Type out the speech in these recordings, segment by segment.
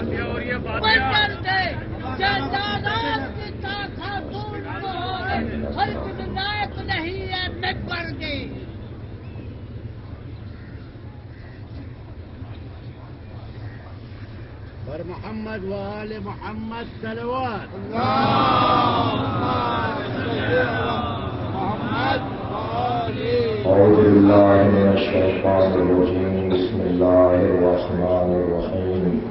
پر محمد وآل محمد صلوات أعوذ بالله من الشيطان الرجيم بسم الله الرحمن الرحيم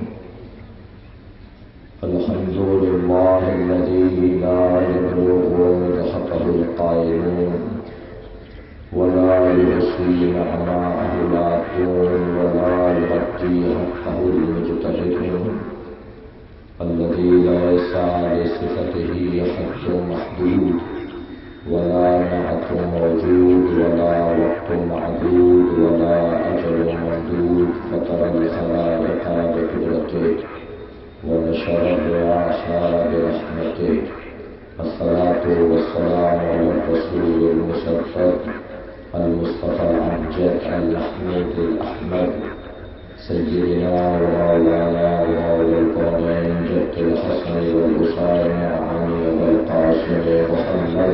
الحمد لله الذي لا يبلغ مدحته القائلون ولا يحصي نعماءه العافون ولا يغطي حقه المجتهدون الذي ليس لصفته حد محدود ولا نعت موجود ولا وقت معدود ولا أجل ممدود فطر الخلائق بقدرته ونشر الرياح برحمته الصلاة والسلام على الرسول المشرف المصطفى الأمجد المحمود الأحمد سيدنا ومولانا ومولى الكونين جد الحسن والحسين علي والقاسم محمد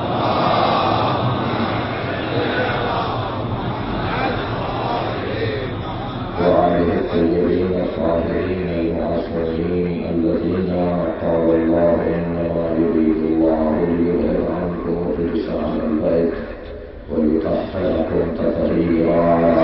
وعليه الطيبين الطاهرين المعصومين الذين قال الله إنما يريد الله ليذهب عنكم الرجس أهل البيت ويطهركم تطهيرا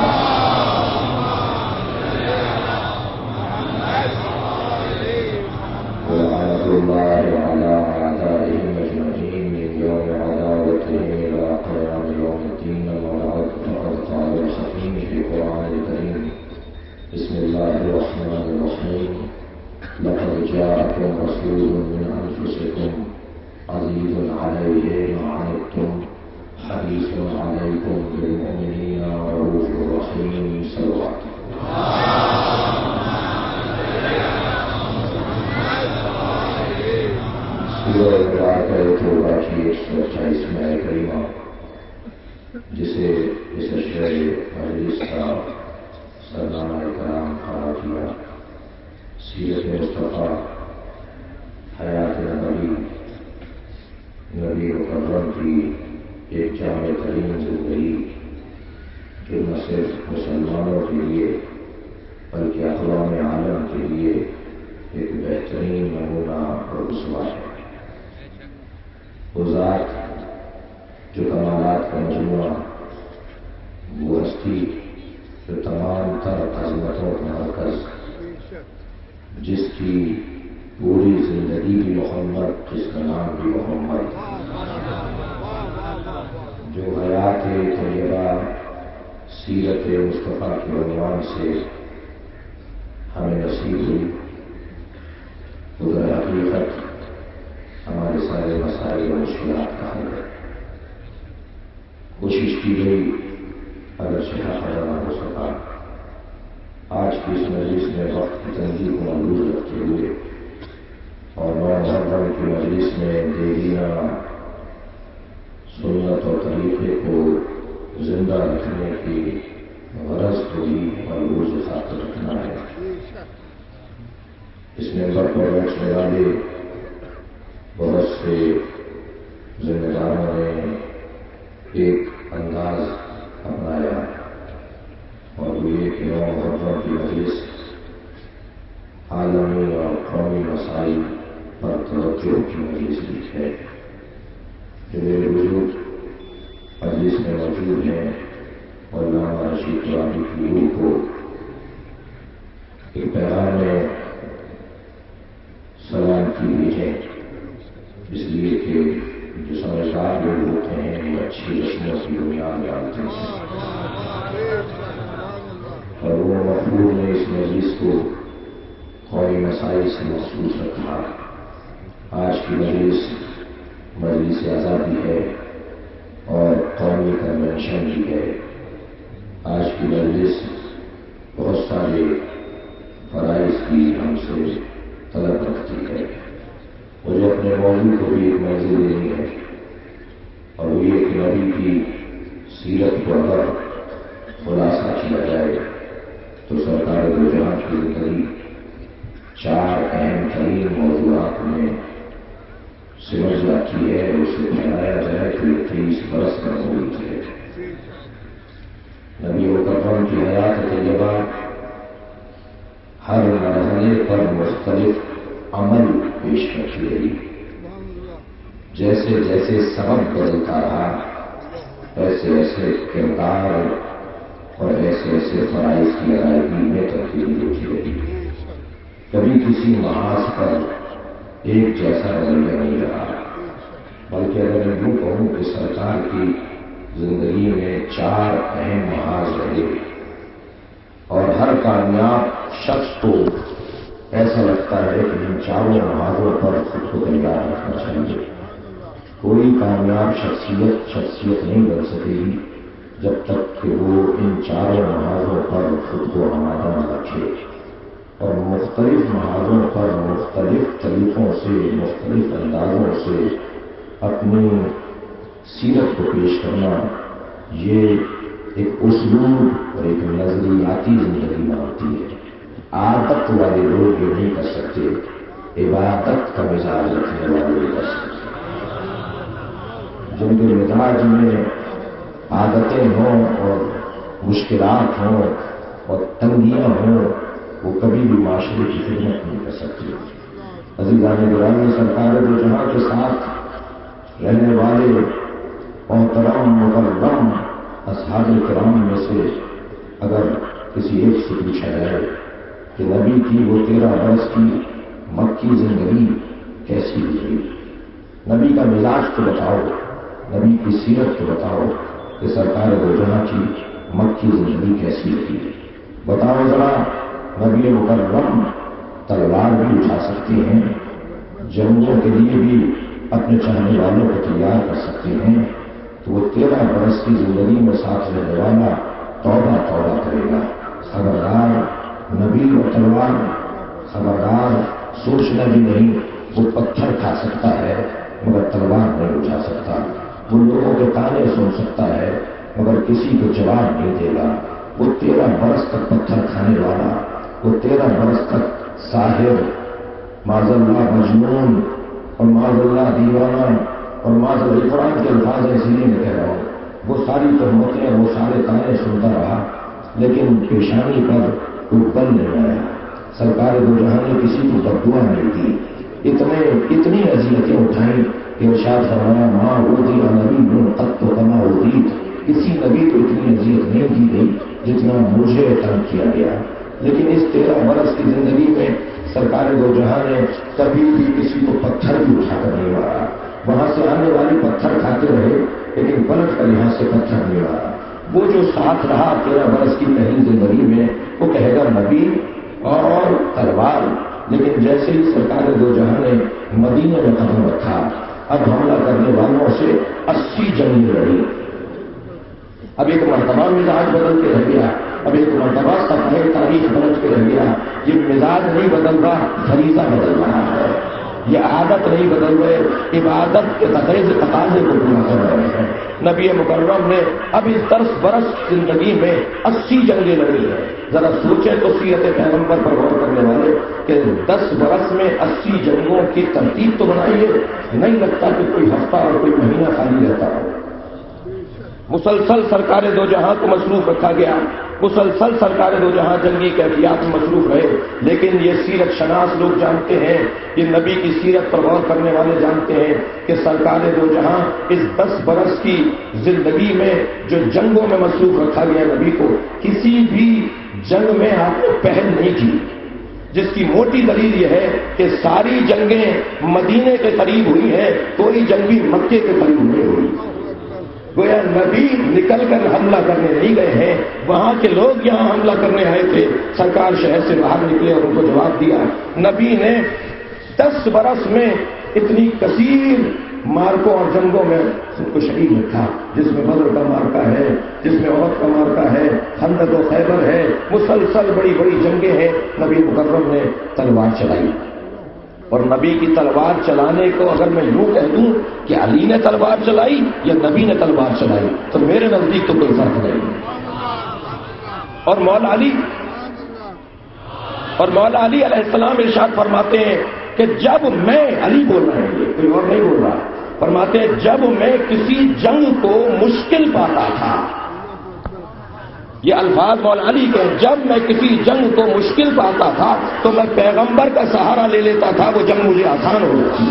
ولعنة الله على أعدائهم أجمعين من يوم عداوتهم إلى قيام يوم الدين وبعد فقد قال الحكيم في القرآن الكريم بسم الله الرحمن الرحيم لقد جاءكم رسول من أنفسكم عزيز عليه ما عنتم حريص عليكم بالمؤمنين رؤوف رحيم صلوات سورہ مبارکہ توبہ کی 128 کریمہ جسے اس اشرے مجلس کا سرنامہ کرام کھڑا کیا سیرت مصطفیٰ حیات نبوی نبی مکرم کی ایک جامع ترین زندگی جو نہ صرف مسلمانوں کے لیے بلکہ اقوام عالم کے لیے ایک بہترین نمونہ اور اسوہ ہے. وہ ذات جو کمالات کا مجموعہ، وہ ہستی جو تمام تر عظمتوں کا مرکز، جس کی پوری زندگی بھی محمد، جس کا نام بھی محمد، جو حیات طیبہ سیرت مصطفیٰ کے عنوان سے ہمیں نصیب ہوئی، ادھر حقیقت ہمارے سارے مسائل و مشکلات کا حل ہے. کوشش کی گئی اگر شہا خزانہ ہو سکا. آج کی اس مجلس میں وقت کی تنظیم کو محدود رکھتے ہوئے اور 9 محرم کی مجلس میں دیرینہ سنت اور طریقے کو زندہ رکھنے کی غرض کو بھی محفوظ خاطر رکھنا ہے. اس ممبر پر بیٹھنے والے بہت سے ذمہ داروں نے ایک انداز اپنایا اور وہ یہ کہ 9 محرم کی مجلس عالمی اور قومی مسائل پر توجہ کی مجلس بھی ہے. جو میرے وجود مجلس میں موجود ہیں مولانا رشید رابی کی روح کو ایک پیغام میں سلام کی بھی ہے، اس لیے کہ جو سمجھدار لوگ ہوتے ہیں وہ اچھی رسموں کی بنیاد ڈالتے ہیں اور وہ مفہوم نے اس مجلس کو قومی مسائل سے مخصوص رکھا. آج کی مجلس آزادی ہے اور قومی کنونشن بھی ہے. آج کی مجلس بہت سارے فرائض کی ہم سے طلب رکھتی ہے. مجھے اپنے موضوع کو بھی ایک موضوع دینی ہے اور وہ یہ کہ نبی کی سیرت کو اگر خلاصہ کیا جائے تو سرکار دو جہاں کی زندگی 4 اہم ترین موضوعات میں سمجھنا کی ہے، اسے پھیلایا جائے تو یہ 23 برس کا ضرورت ہے۔ نبی مکرم کی حیات طیبہ ہر مرحلے پر مختلف عمل پیش کرتی رہی۔ جیسے جیسے سبب بدلتا رہا، ایسے ایسے کردار اور ایسے ایسے فرائض کی ادائیگی میں تبدیلی ہوتی رہی۔ کبھی کسی محاذ پر ایک جیسا رویہ نہیں رہا، بلکہ اگر میں یوں کہوں کہ سرکار کی زندگی میں 4 اہم محاذ رہے، اور ہر کامیاب شخص کو ایسا لگتا ہے کہ ان 4 محاذوں پر خود کو تیار رکھنا چاہیے۔ کوئی کامیاب شخصیت نہیں بن سکے گی جب تک کہ وہ ان 4 محاذوں پر خود کو آمادہ نہ رکھے، اور مختلف محاذوں پر مختلف طریقوں سے، مختلف اندازوں سے اپنی سیرت کو پیش کرنا، یہ ایک اسلوب اور ایک نظریاتی زندگی مانگتی ہے۔ عادت والے لوگ یہ نہیں کر سکتے، عبادت کا مزاج رکھنے والے یہ کر سکتے۔ جن کے مزاج میں عادتیں ہوں اور مشکلات ہوں اور تنگیاں ہوں، وہ کبھی بھی معاشرے کی خدمت نہیں کر سکتے۔ عزیزان گرامی، سرکار دو جہاں کے ساتھ رہنے والے محترم مکرم اصحاب کرام میں سے اگر کسی ایک سے پوچھا جائے کہ نبی کی وہ 13 برس کی مکی زندگی کیسی گزری، نبی کا مزاج تو بتاؤ، نبی کی سیرت تو بتاؤ کہ سرکار دو جہاں کی مکی زندگی کیسی تھی، بتاؤ ذرا۔ نبی مکرم تلوار بھی اٹھا سکتے ہیں، جنگوں کے لیے بھی اپنے چاہنے والوں کو تیار کر سکتے ہیں، تو وہ 13 برس کی زندگی میں ساتھ رہنے والا توبہ توبہ کرے گا۔ خبردار، نبی و تلوار، خبردار، سوچنا بھی نہیں، وہ پتھر کھا سکتا ہے مگر تلوار نہیں اٹھا سکتا، وہ لوگوں کے تانے سن سکتا ہے مگر کسی کو جواب نہیں دے گا۔ وہ 13 برس تک پتھر کھانے والا، وہ 13 برس تک ساحر، معاذ اللہ مجنون، اور معاذ اللہ دیوانہ، اور معاذ اللہ قرآن کے الفاظ اس لیے میں کہہ رہا ہوں، وہ ساری تہمتیں، وہ سارے تانے سنتا رہا، لیکن پیشانی پر کوئی بل نہیں آیا۔ سرکار دو جہاں نے کسی کو بددعا نہیں دی، اتنی اذیتیں اٹھائیں کہ ارشاد فرمایا ماں اوذی نبی قط کما اوذیت، کسی نبی کو اتنی اذیت نہیں دی گئی جتنا مجھے تنگ کیا گیا۔ لیکن اس 13 برس کی زندگی میں سرکار دو جہاں نے کبھی بھی کسی کو پتھر بھی اٹھا کر نہیں مارا، وہاں سے آنے والی پتھر کھاتے رہے لیکن پلٹ کر یہاں سے پتھر نہیں مارا۔ وہ جو ساتھ رہا 13 برس کی پہلی زندگی میں، وہ کہے گا نبی اور تلوار، لیکن جیسے ہی سرکار دو جہاں نے مدینے میں قدم رکھا، اب حملہ کرنے والوں سے 80 جنگیں لڑی۔ اب ایک مرتبہ مزاج بدل کے رہ گیا، اب ایک مرتبہ صفحہ تاریخ بدل کے رہ گیا۔ یہ مزاج نہیں بدل رہا، فریضہ بدل رہا ہے، یہ عادت نہیں بدل رہے، عبادت کے تقاضے کو پورا کر رہے ہیں۔ نبی مکرم نے اب اس 10 برس زندگی میں 80 جنگیں لڑی ہیں۔ ذرا سوچیں تو سیرت پیغمبر پر غور کرنے والے کہ 10 برس میں 80 جنگوں کی ترتیب تو بنائیے، نہیں لگتا کہ کوئی ہفتہ اور کوئی مہینہ خالی رہتا ہو۔ مسلسل سرکار دو جہاں کو مصروف رکھا گیا، مسلسل سرکار دو جہاں جنگی کیفیات میں مصروف رہے، لیکن یہ سیرت شناس لوگ جانتے ہیں، یہ نبی کی سیرت پر غور کرنے والے جانتے ہیں کہ سرکار دو جہاں اس 10 برس کی زندگی میں جو جنگوں میں مصروف رکھا گیا نبی کو، کسی بھی جنگ میں آپ نے پہل نہیں کی، جس کی موٹی دلیل یہ ہے کہ ساری جنگیں مدینے کے قریب ہوئی ہیں، کوئی جنگ بھی مکے کے قریب نہیں ہوئی۔ گویا نبی نکل کر حملہ کرنے نہیں گئے ہیں، وہاں کے لوگ یہاں حملہ کرنے آئے تھے، سرکار شہر سے باہر نکلے اور ان کو جواب دیا۔ نبی نے 10 برس میں اتنی کثیر مارکوں اور جنگوں میں ان کو شہید رکھا، جس میں بدر کا مارکا ہے، جس میں احد کا مارکا ہے، خندق و خیبر ہے، مسلسل بڑی بڑی جنگیں ہیں۔ نبی مکرم نے تلوار چلائی، اور نبی کی تلوار چلانے کو اگر میں یوں کہہ دوں کہ علی نے تلوار چلائی یا نبی نے تلوار چلائی تو میرے نزدیک تو کوئی فرق نہیں۔ اور مولا علی اور مولا علی علیہ السلام ارشاد فرماتے ہیں کہ جب میں، علی بول رہے ہیں، یہ کوئی اور نہیں بول رہا، فرماتے ہیں جب میں کسی جنگ کو مشکل پاتا تھا، یہ الفاظ مولا علی کے، جب میں کسی جنگ کو مشکل پاتا تھا تو میں پیغمبر کا سہارا لے لیتا تھا، وہ جنگ مجھے آسان ہو جاتی۔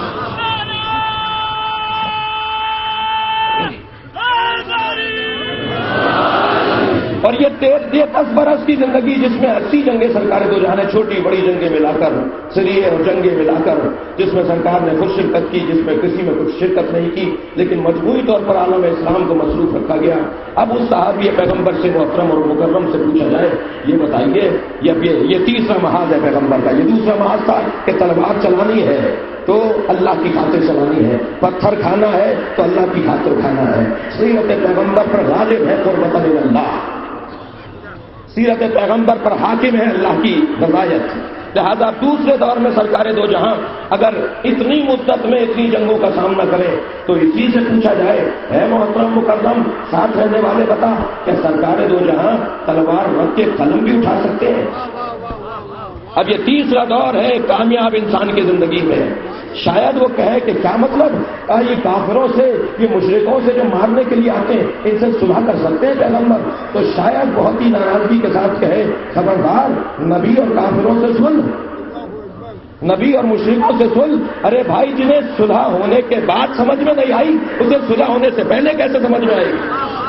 اور یہ 10 برس کی زندگی جس میں 80 جنگیں سرکار دو جہاں نے چھوٹی بڑی جنگیں ملا کر، سریے اور جنگیں ملا کر، جس میں سرکار نے خود شرکت کی، جس میں کسی میں کچھ شرکت نہیں کی، لیکن مجموعی طور پر عالم اسلام کو مصروف رکھا گیا۔ اب اس صحابی پیغمبر سے محترم اور مکرم سے پوچھا جائے، یہ بتائیے، یہ تیسرا محاذ ہے پیغمبر کا، یہ دوسرا محاذ تھا کہ تلوار چلانی ہے تو اللہ کی خاطر چلانی ہے، پتھر کھانا ہے تو اللہ کی خاطر کھانا ہے، سیرت پیغمبر پر غالب ہے قربت اللہ، سیرت پیغمبر پر حاکم ہے اللہ کی رضایت۔ لہذا دوسرے دور میں سرکار دو جہاں اگر اتنی مدت میں اتنی جنگوں کا سامنا کریں تو اسی سے پوچھا جائے، اے محترم مکرم ساتھ رہنے والے، بتا کہ سرکار دو جہاں تلوار رکھ کے قلم بھی اٹھا سکتے ہیں؟ اب یہ تیسرا دور ہے کامیاب انسان کی زندگی میں۔ شاید وہ کہے کہ کیا مطلب، یہ کافروں سے، یہ مشرکوں سے جو مارنے کے لیے آتے ہیں، ان سے صلح کر سکتے ہیں پیغمبر؟ تو شاید بہت ہی ناراضگی کے ساتھ کہے، خبردار، نبی اور کافروں سے صلح، نبی اور مشرکوں سے صلح؟ ارے بھائی، جنہیں صلح ہونے کے بعد سمجھ میں نہیں آئی، اسے صلح ہونے سے پہلے کیسے سمجھ میں آئے گی؟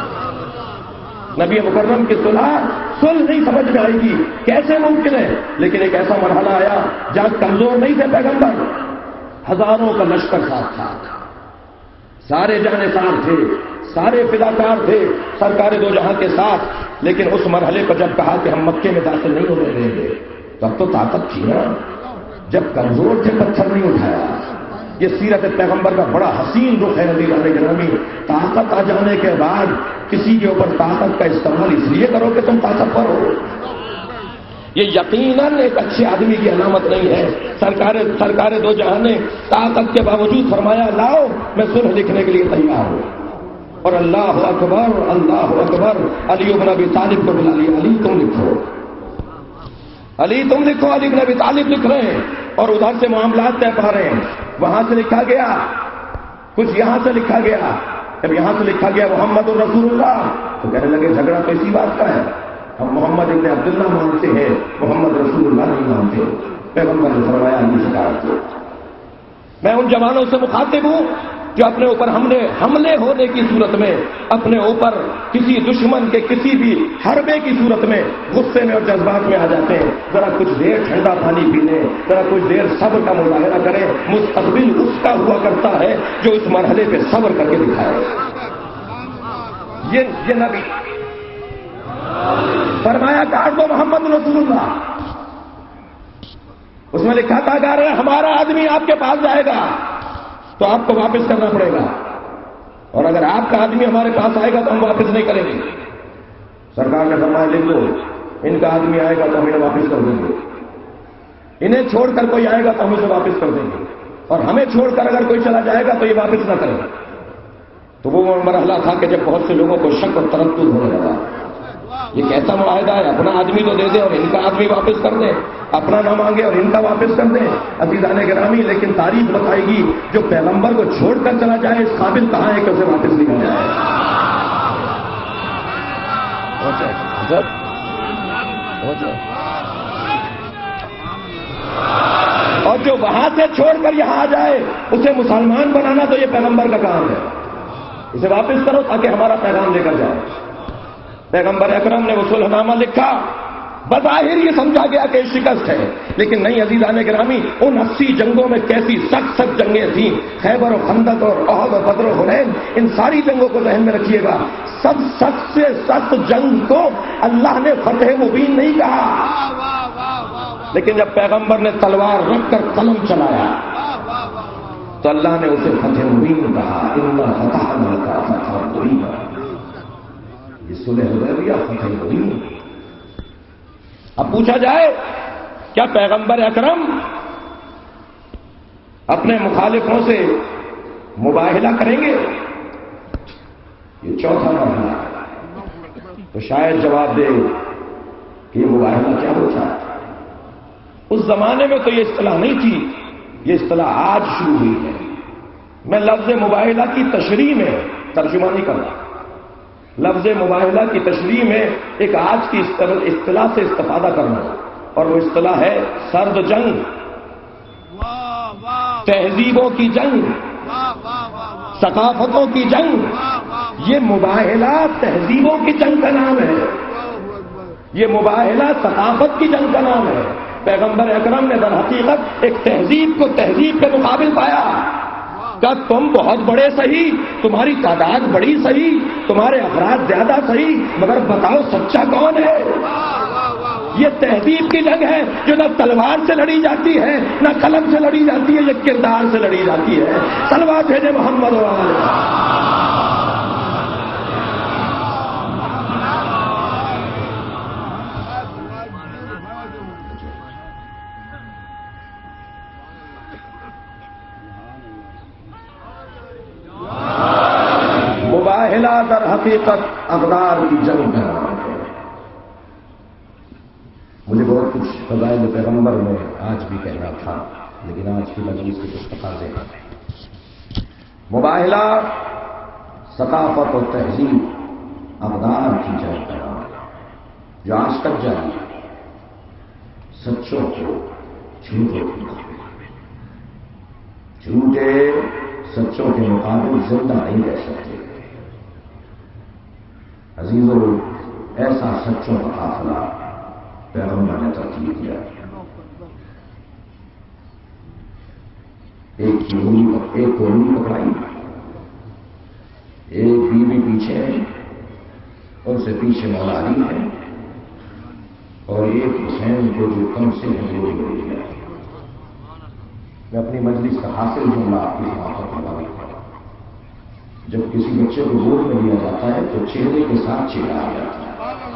نبی مکرم کی صلح نہیں سمجھ میں آئے گی، کیسے ممکن ہے؟ لیکن ایک ایسا مرحلہ آیا جہاں کمزور نہیں تھے پیغمبر، ہزاروں کا لشکر ساتھ تھا، سارے جانثار تھے، سارے فداکار تھے سرکار دو جہاں کے ساتھ، لیکن اس مرحلے پر جب کہا کہ ہم مکے میں داخل نہیں ہونے دیں گے، تب تو طاقت تھی نا، جب کمزور تھے پتھر نہیں اٹھایا۔ یہ سیرت پیغمبر کا بڑا حسین رخ ہے نبی علیہ گرامی۔ طاقت آ جانے کے بعد کسی کے اوپر طاقت کا استعمال اس لیے کرو کہ تم طاقتور ہو، یہ یقیناً ایک اچھے آدمی کی علامت نہیں ہے۔ سرکار دو جہاں نے طاقت کے باوجود فرمایا، لاؤ میں صلح لکھنے کے لیے تیار ہوں، اور اللہ اکبر اللہ اکبر، علی بن ابی طالب کو بلا لیا، علی تم لکھو، علی تم لکھو، علی بن ابی طالب لکھ رہے ہیں، اور ادھر سے معاملات طے پا رہے ہیں۔ وہاں سے لکھا گیا کچھ، یہاں سے لکھا گیا، جب یہاں سے لکھا گیا محمد الرسول اللہ، تو کہنے لگے جھگڑا تو اسی بات کا ہے، ہم محمد ابن عبداللہ مانتے ہیں، محمد رسول اللہ نہیں مانتے۔ پیغمبر نے فرمایا علی سے کہا کہ میں ان جوانوں سے مخاطب ہوں جو اپنے اوپر حملے ہونے کی صورت میں، اپنے اوپر کسی دشمن کے کسی بھی حربے کی صورت میں غصے میں اور جذبات میں آ جاتے ہیں، ذرا کچھ دیر ٹھنڈا پانی پی لیں، ذرا کچھ دیر صبر کا مظاہرہ کریں، مستقبل اس کا ہوا کرتا ہے جو اس مرحلے پہ صبر کر کے دکھائے۔ یہ نبی فرمایا کاٹ دو محمد رسول اللہ، اس میں لکھا تھا کہ ہمارا آدمی آپ کے پاس جائے گا تو آپ کو واپس کرنا پڑے گا، اور اگر آپ کا آدمی ہمارے پاس آئے گا تو ہم واپس نہیں کریں گے۔ سرکار نے فرمایا لکھ لو، ان کا آدمی آئے گا تو ہم انہیں واپس کر دیں گے، انہیں چھوڑ کر کوئی آئے گا تو ہم اسے واپس کر دیں گے، اور ہمیں چھوڑ کر اگر کوئی چلا جائے گا تو یہ واپس نہ کرے گا۔ تو وہ مرحلہ تھا کہ جب بہت سے لوگوں کو شک اور تردد ہونے لگا، یہ کیسا معاہدہ ہے، اپنا آدمی تو دے دیں اور ان کا آدمی واپس کر دیں، اپنا نہ مانگے اور ان کا واپس کر دیں۔ عزیزان گرامی، لیکن تاریخ بتائے گی جو پیغمبر کو چھوڑ کر چلا جائے اس قابل کہاں ہے کہ اسے واپس نہیں کر جائے۔ اور جو وہاں سے چھوڑ کر یہاں آ جائے اسے مسلمان بنانا تو یہ پیغمبر کا کام ہے، اسے واپس کرو تاکہ ہمارا پیغام لے کر جائے۔ پیغمبر اکرم نے وہ صلح نامہ لکھا، بظاہر یہ سمجھا گیا کہ شکست ہے، لیکن نہیں عزیزان گرامی، ان 80 جنگوں میں کیسی سخت جنگیں تھیں، خیبر و خندق اور احد و بدر و حنین، ان ساری جنگوں کو ذہن میں رکھیے گا، سب سخت سے سخت جنگ کو اللہ نے فتح مبین نہیں کہا، لیکن جب پیغمبر نے تلوار رکھ کر قلم چلایا تو اللہ نے اسے فتح مبین کہا، انا فتحنا لک فتحا مبینا، یہ صلح حدیبیہ فتح مبین۔ اب پوچھا جائے کیا پیغمبر اکرم اپنے مخالفوں سے مباہلہ کریں گے؟ یہ چوتھا مرحلہ ہے، تو شاید جواب دے کہ یہ مباہلہ کیا ہوتا ہے۔ اس زمانے میں تو یہ اصطلاح نہیں تھی، یہ اصطلاح آج شروع ہوئی ہے۔ میں لفظ مباہلہ کی تشریح میں ترجمہ نہیں کر رہا، لفظ مباہلہ کی تشریح میں ایک آج کی اصطلاح سے استفادہ کرنا، اور وہ اصطلاح ہے سرد جنگ، تہذیبوں کی جنگ، ثقافتوں کی جنگ۔ یہ مباہلہ تہذیبوں کی جنگ کا نام ہے، یہ مباہلہ ثقافت کی جنگ کا نام ہے۔ پیغمبر اکرم نے در حقیقت ایک تہذیب کو تہذیب کے مقابل پایا کہ تم بہت بڑے صحیح، تمہاری تعداد بڑی صحیح، تمہارے افراد زیادہ صحیح، مگر بتاؤ سچا کون ہے؟ یہ تہذیب کی جنگ ہے جو نہ تلوار سے لڑی جاتی ہے، نہ قلم سے لڑی جاتی ہے، یہ کردار سے لڑی جاتی ہے۔ صلوات بھیجے محمد والے۔ مباہلہ در حقیقت اقدار کی جنگ کا نام ہے۔ مجھے بہت کچھ فضائل پیغمبر میں آج بھی کہنا تھا، لیکن آج کی مجلس کے کچھ تقاضے ہیں۔ مباہلہ ثقافت اور تہذیب اقدار کی جنگ کا نام ہے جو آج تک جاری ہے۔ سچوں کو جھوٹوں کی جھوٹے سچوں کے مقابل زندہ نہیں رہ سکتے۔ عزیزوں، ایسا سچوں کا قافلہ پیغمبر نے ترتیب کیا۔ ایک کو انگلی پکڑائی، ایک بیوی پیچھے ہے، ان سے پیچھے مولا علی ہے، اور ایک حسین کو جو کم سے کمزوری ہو گیا۔ میں اپنی مجلس کا حاصل جملہ آپ کی سماعت میں لاؤں گا۔ جب کسی بچے کو گود میں لیا جاتا ہے تو چہرے کے ساتھ چہرہ آ جاتا ہے۔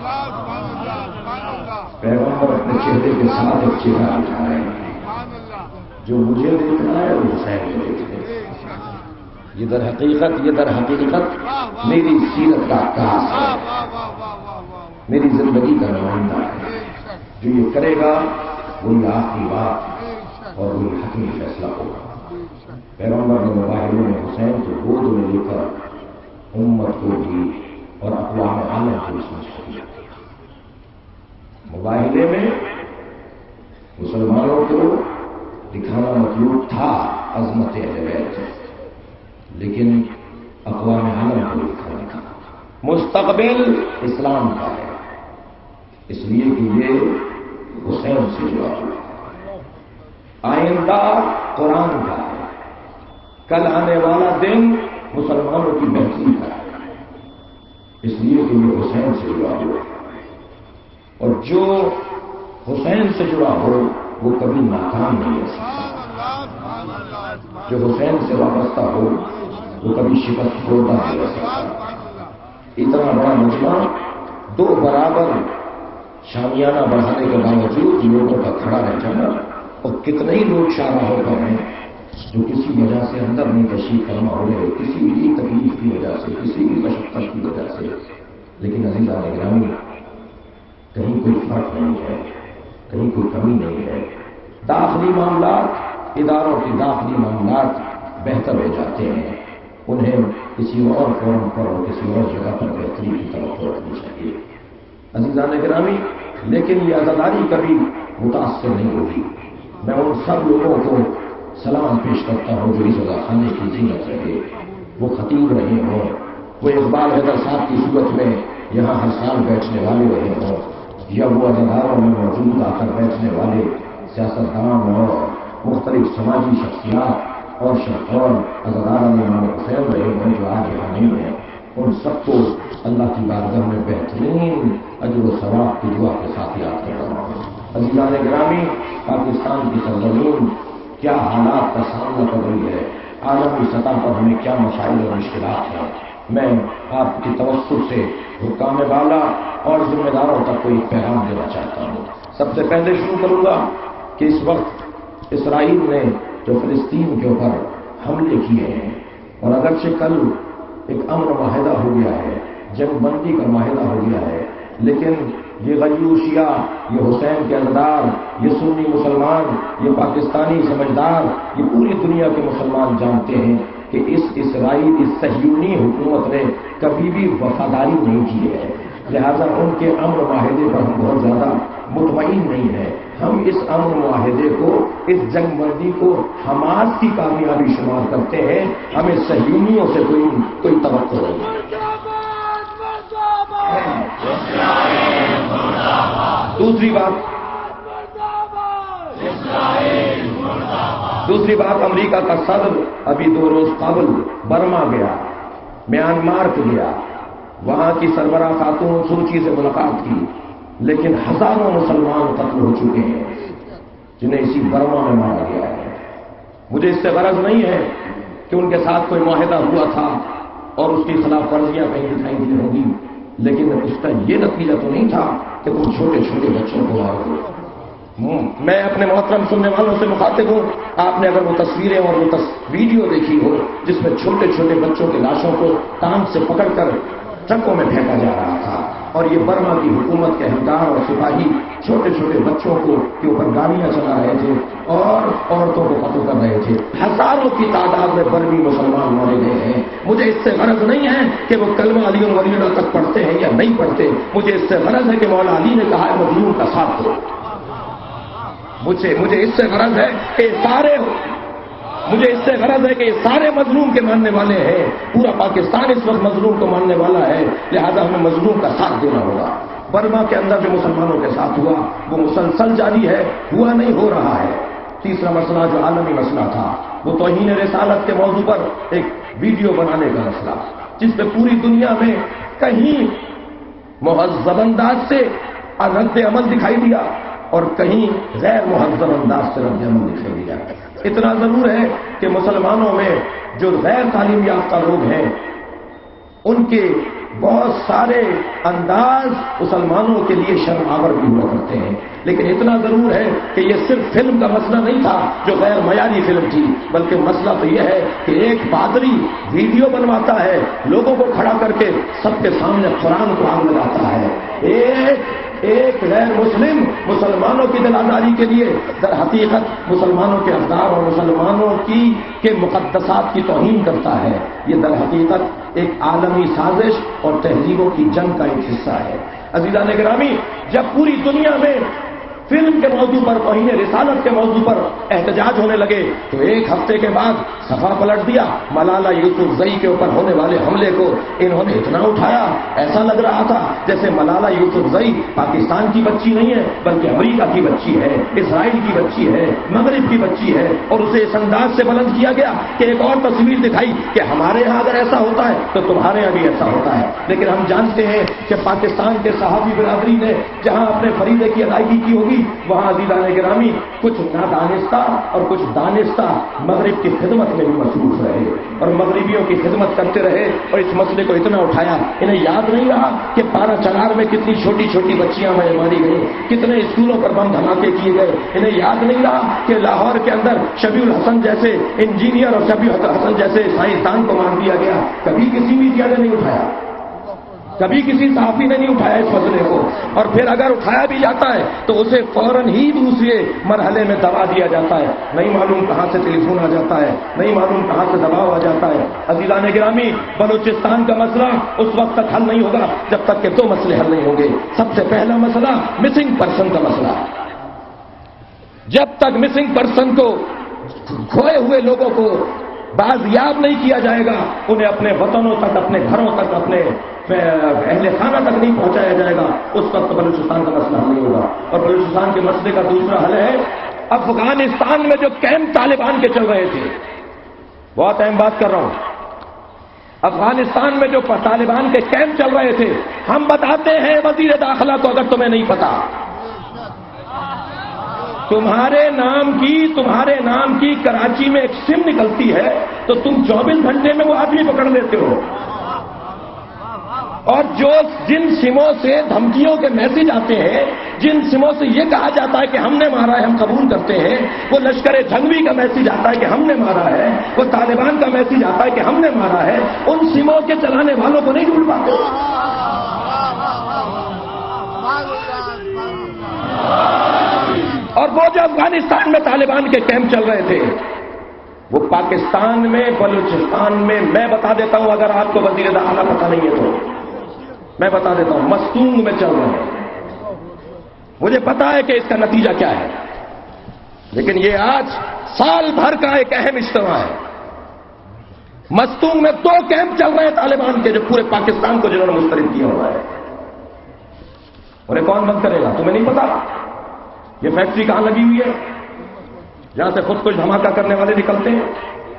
پیغمبر اپنے چہرے کے ساتھ ایک چہرہ دکھا رہے ہیں، جو مجھے دیکھنا ہے وہ حسین کو دیکھنا ہے۔ یہ در حقیقت میری سیرت کا عکاس ہے، میری زندگی کا نمائندہ ہے۔ جو یہ کرے گا وہی آخری بات اور وہی حتمی فیصلہ ہوگا۔ پیغمبر نے مباہلے میں حسین کو گود میں لے کر امت کو بھی اور اقوام عالم کو اس میں کیا۔ مباہلے میں مسلمانوں کو دکھانا مطلوب تھا عظمت اہل بیت، لیکن اقوام عالم کو دکھانے کا مستقبل اسلام کا ہے، اس لیے کہ یہ حسین سے جڑا ہوا، آئندہ قرآن کا ہے، کل آنے والا دن مسلمانوں کی بہتری کا ہے، اس لیے کہ یہ حسین سے جڑا ہوا، اور جو حسین سے جڑا ہو وہ کبھی ناکام نہیں ہو سکتا، جو حسین سے وابستہ ہو وہ کبھی شکست خوردہ نہیں ہو سکتا۔ اتنا بڑا مجمع دو برابر شامیانہ بڑھانے کے باوجود لوگوں کا کھڑا رہ جانا، اور کتنے ہی لوگ شاہراہوں پر ہیں جو کسی وجہ سے اندر نہیں تشریف فرما ہو گئے، کسی بھی تکلیف کی وجہ سے، کسی بھی مشقت کی وجہ سے، لیکن عزیزان گرامی کہیں کوئی فرق نہیں ہے، کہیں کوئی کمی نہیں ہے۔ داخلی معاملات، اداروں کے داخلی معاملات بہتر ہو جاتے ہیں، انہیں کسی اور فورم پر اور کسی اور جگہ پر بہتری کی طرف رکھنی چاہیے۔ عزیزان گرامی، لیکن یہ عزاداری کبھی متاثر نہیں ہوگی۔ میں ان سب لوگوں کو سلام پیش کرتا ہوں جو اس خانے کی زینت رہے، وہ خطیب رہے ہوں، وہ اقبال حیدر صاحب کی صورت میں یہاں ہر سال بیٹھنے والے رہے ہوں، یا وہ عزاداروں میں موجود آ کر بیٹھنے والے سیاستدان اور مختلف سماجی شخصیات اور عزاداران امام حسین رہے ہوں جو آج یہاں نہیں ہیں، ان سب کو اللہ کی بارگاہ میں بہترین اجر و ثواب کی دعا کے ساتھ یاد کر رہا ہوں۔ عزیزان گرامی، پاکستان کی سرزمین کیا حالات کا سامنا کر رہی ہے، عالمی سطح پر ہمیں کیا مسائل اور مشکلات ہیں، میں آپ کی توسط سے حکام بالا اور ذمہ داروں تک کوئی پیغام دینا چاہتا ہوں۔ سب سے پہلے شروع کروں گا کہ اس وقت اسرائیل نے جو فلسطین کے اوپر حملے کیے ہیں، اور اگرچہ کل ایک امن معاہدہ ہو گیا ہے، جنگ بندی کا معاہدہ ہو گیا ہے، لیکن یہ غیور شیعہ، یہ حسین کے اندار، یہ سنی مسلمان، یہ پاکستانی سمجھدار، یہ پوری دنیا کے مسلمان جانتے ہیں کہ اس صہیونی حکومت نے کبھی بھی وفاداری نہیں کی ہے، لہذا ان کے امن معاہدے پر ہم بہت زیادہ مطمئن نہیں ہیں۔ ہم اس امن معاہدے کو، اس جنگ بندی کو حماس کی کامیابی شمار کرتے ہیں، ہمیں صہیونیوں سے کوئی توقع نہیں۔ دوسری بات امریکہ کا صدر ابھی 2 روز قبل برما گیا، میانمار کو گیا، وہاں کی سربراہ خاتون سوچی سے ملاقات کی، لیکن ہزاروں مسلمان قتل ہو چکے ہیں جنہیں اسی برما میں مارا گیا ہے۔ مجھے اس سے غرض نہیں ہے کہ ان کے ساتھ کوئی معاہدہ ہوا تھا اور اس کی خلاف ورزیاں کہیں دکھائی دی ہوں گی، لیکن اس کا یہ نتیجہ تو نہیں تھا کہ تم چھوٹے چھوٹے بچوں کو مارو۔ میں اپنے محترم سننے والوں سے مخاطب ہوں، آپ نے اگر وہ تصویریں اور وہ ویڈیو دیکھی ہو جس میں چھوٹے چھوٹے بچوں کی لاشوں کو ٹانگ سے پکڑ کر ٹرکوں میں پھینکا جا رہا تھا، اور یہ برما کی حکومت کے اہلکار اور سپاہی چھوٹے چھوٹے بچوں کے اوپر گاڑیاں چلا رہے تھے اور عورتوں کو قتل کر رہے تھے۔ ہزاروں کی تعداد میں برمی مسلمان مارے گئے ہیں۔ مجھے اس سے غرض نہیں ہے کہ وہ کلمہ علی ولی اللہ تک پڑھتے ہیں یا نہیں پڑھتے، مجھے اس سے غرض ہے کہ مولا علی نے کہا ہے مظلوم کا ساتھ دو۔ مجھے اس سے غرض ہے کہ یہ سارے مظلوم کے ماننے والے ہیں، پورا پاکستان اس وقت مظلوم کو ماننے والا ہے، لہذا ہمیں مظلوم کا ساتھ دینا ہوگا۔ برما کے اندر جو مسلمانوں کے ساتھ ہوا وہ مسلسل جاری ہے، ہوا نہیں، ہو رہا ہے۔ تیسرا مسئلہ جو عالمی مسئلہ تھا وہ توہین رسالت کے موضوع پر ایک ویڈیو بنانے کا مسئلہ، جس میں پوری دنیا میں کہیں مہذب انداز سے رد عمل دکھائی دیا اور کہیں غیر مہذب انداز سے رد عمل دکھائی دیا۔ اتنا ضرور ہے کہ مسلمانوں میں جو غیر تعلیم یافتہ لوگ ہیں ان کے بہت سارے انداز مسلمانوں کے لیے شرم آور بھی ہوا کرتے ہیں، لیکن اتنا ضرور ہے کہ یہ صرف فلم کا مسئلہ نہیں تھا جو غیر معیاری فلم تھی، بلکہ مسئلہ تو یہ ہے کہ ایک پادری ویڈیو بنواتا ہے، لوگوں کو کھڑا کر کے سب کے سامنے قرآن کو آگ لگاتا ہے۔ ایک غیر مسلم مسلمانوں کی دل آزاری کے لیے در حقیقت مسلمانوں کے افکار اور مسلمانوں کے مقدسات کی توہین کرتا ہے۔ یہ در حقیقت ایک عالمی سازش اور تہذیبوں کی جنگ کا ایک حصہ ہے۔ عزیزان گرامی، جب پوری دنیا میں فلم کے موضوع پر، توہین رسالت کے موضوع پر احتجاج ہونے لگے تو ایک ہفتے کے بعد صفحہ پلٹ دیا۔ ملالہ یوسفزئی کے اوپر ہونے والے حملے کو انہوں نے اتنا اٹھایا، ایسا لگ رہا تھا جیسے ملالہ یوسفزئی پاکستان کی بچی نہیں ہے بلکہ امریکہ کی بچی ہے، اسرائیل کی بچی ہے، مغرب کی بچی ہے، اور اسے اس انداز سے بلند کیا گیا کہ ایک اور تصویر دکھائی کہ ہمارے ہاں اگر ایسا ہوتا ہے تو تمہارے یہاں بھی ایسا ہوتا ہے۔ لیکن ہم جانتے ہیں کہ پاکستان کے صحافی برادری نے جہاں اپنے فریضے کی ادائیگی کی ہوگی وہاں عزیزان گرامی کچھ نادانستہ اور کچھ دانستہ مغرب کی خدمت میں بھی مصروف رہے اور مغربیوں کی خدمت کرتے رہے اور اس مسئلے کو اتنا اٹھایا۔ انہیں یاد نہیں رہا کہ پارا چنار میں کتنی چھوٹی چھوٹی بچیاں ماری گئیں، کتنے اسکولوں پر بم دھماکے کیے گئے۔ انہیں یاد نہیں رہا کہ لاہور کے اندر شبیع الحسن جیسے انجینئر اور شبیع الحسن جیسے سائنسدان کو مار دیا گیا۔ کبھی کسی میڈیا نے نہیں اٹھایا، کبھی کسی صحافی نے نہیں اٹھایا اس مسئلے کو، اور پھر اگر اٹھایا بھی جاتا ہے تو اسے فوراً ہی دوسرے مرحلے میں دبا دیا جاتا ہے۔ نہیں معلوم کہاں سے ٹیلی فون آ جاتا ہے، نہیں معلوم کہاں سے دباؤ آ جاتا ہے۔ عزیزان گرامی، بلوچستان کا مسئلہ اس وقت تک حل نہیں ہوگا جب تک کہ 2 مسئلے حل نہیں ہوں گے۔ سب سے پہلا مسئلہ مسنگ پرسن کا مسئلہ۔ جب تک مسنگ پرسن کو، کھوئے ہوئے لوگوں کو بازیاب نہیں کیا جائے گا، انہیں اپنے وطنوں تک، اپنے گھروں تک، اپنے اہل خانہ تک نہیں پہنچایا جائے گا، اس وقت بلوچستان کا مسئلہ حل نہیں ہوگا۔ اور بلوچستان کے مسئلے کا دوسرا حل ہے افغانستان میں جو کیمپ طالبان کے چل رہے تھے، بہت اہم بات کر رہا ہوں، افغانستان میں جو طالبان کے کیمپ چل رہے تھے، ہم بتاتے ہیں وزیر داخلہ کو، اگر تمہیں نہیں پتا، تمہارے نام کی کراچی میں ایک سم نکلتی ہے تو تم 24 گھنٹے میں وہ آدمی پکڑ لیتے ہو، اور جن سموں سے دھمکیوں کے میسج آتے ہیں، جن سموں سے یہ کہا جاتا ہے کہ ہم نے مارا ہے، ہم قبول کرتے ہیں، وہ لشکر جھنگوی کا میسج آتا ہے کہ ہم نے مارا ہے، وہ طالبان کا میسج آتا ہے کہ ہم نے مارا ہے، ان سموں کے چلانے والوں کو نہیں ڈھونڈ پاتے۔ اور وہ جو افغانستان میں طالبان کے کیمپ چل رہے تھے وہ پاکستان میں بلوچستان میں بتا دیتا ہوں، اگر آپ کو وزیر داخلہ پتہ نہیں ہے تو میں بتا دیتا ہوں، مستونگ میں چل رہے ہیں۔ مجھے پتا ہے کہ اس کا نتیجہ کیا ہے، لیکن یہ آج سال بھر کا ایک اہم اجتماع ہے۔ مستونگ میں 2 کیمپ چل رہے ہیں طالبان کے، جو پورے پاکستان کو جنہوں نے مسترد کیا ہوا ہے۔ اور یہ کون بند کرے گا؟ تمہیں نہیں پتا یہ فیکٹری کہاں لگی ہوئی ہے جہاں سے خود کچھ دھماکہ کرنے والے نکلتے ہیں؟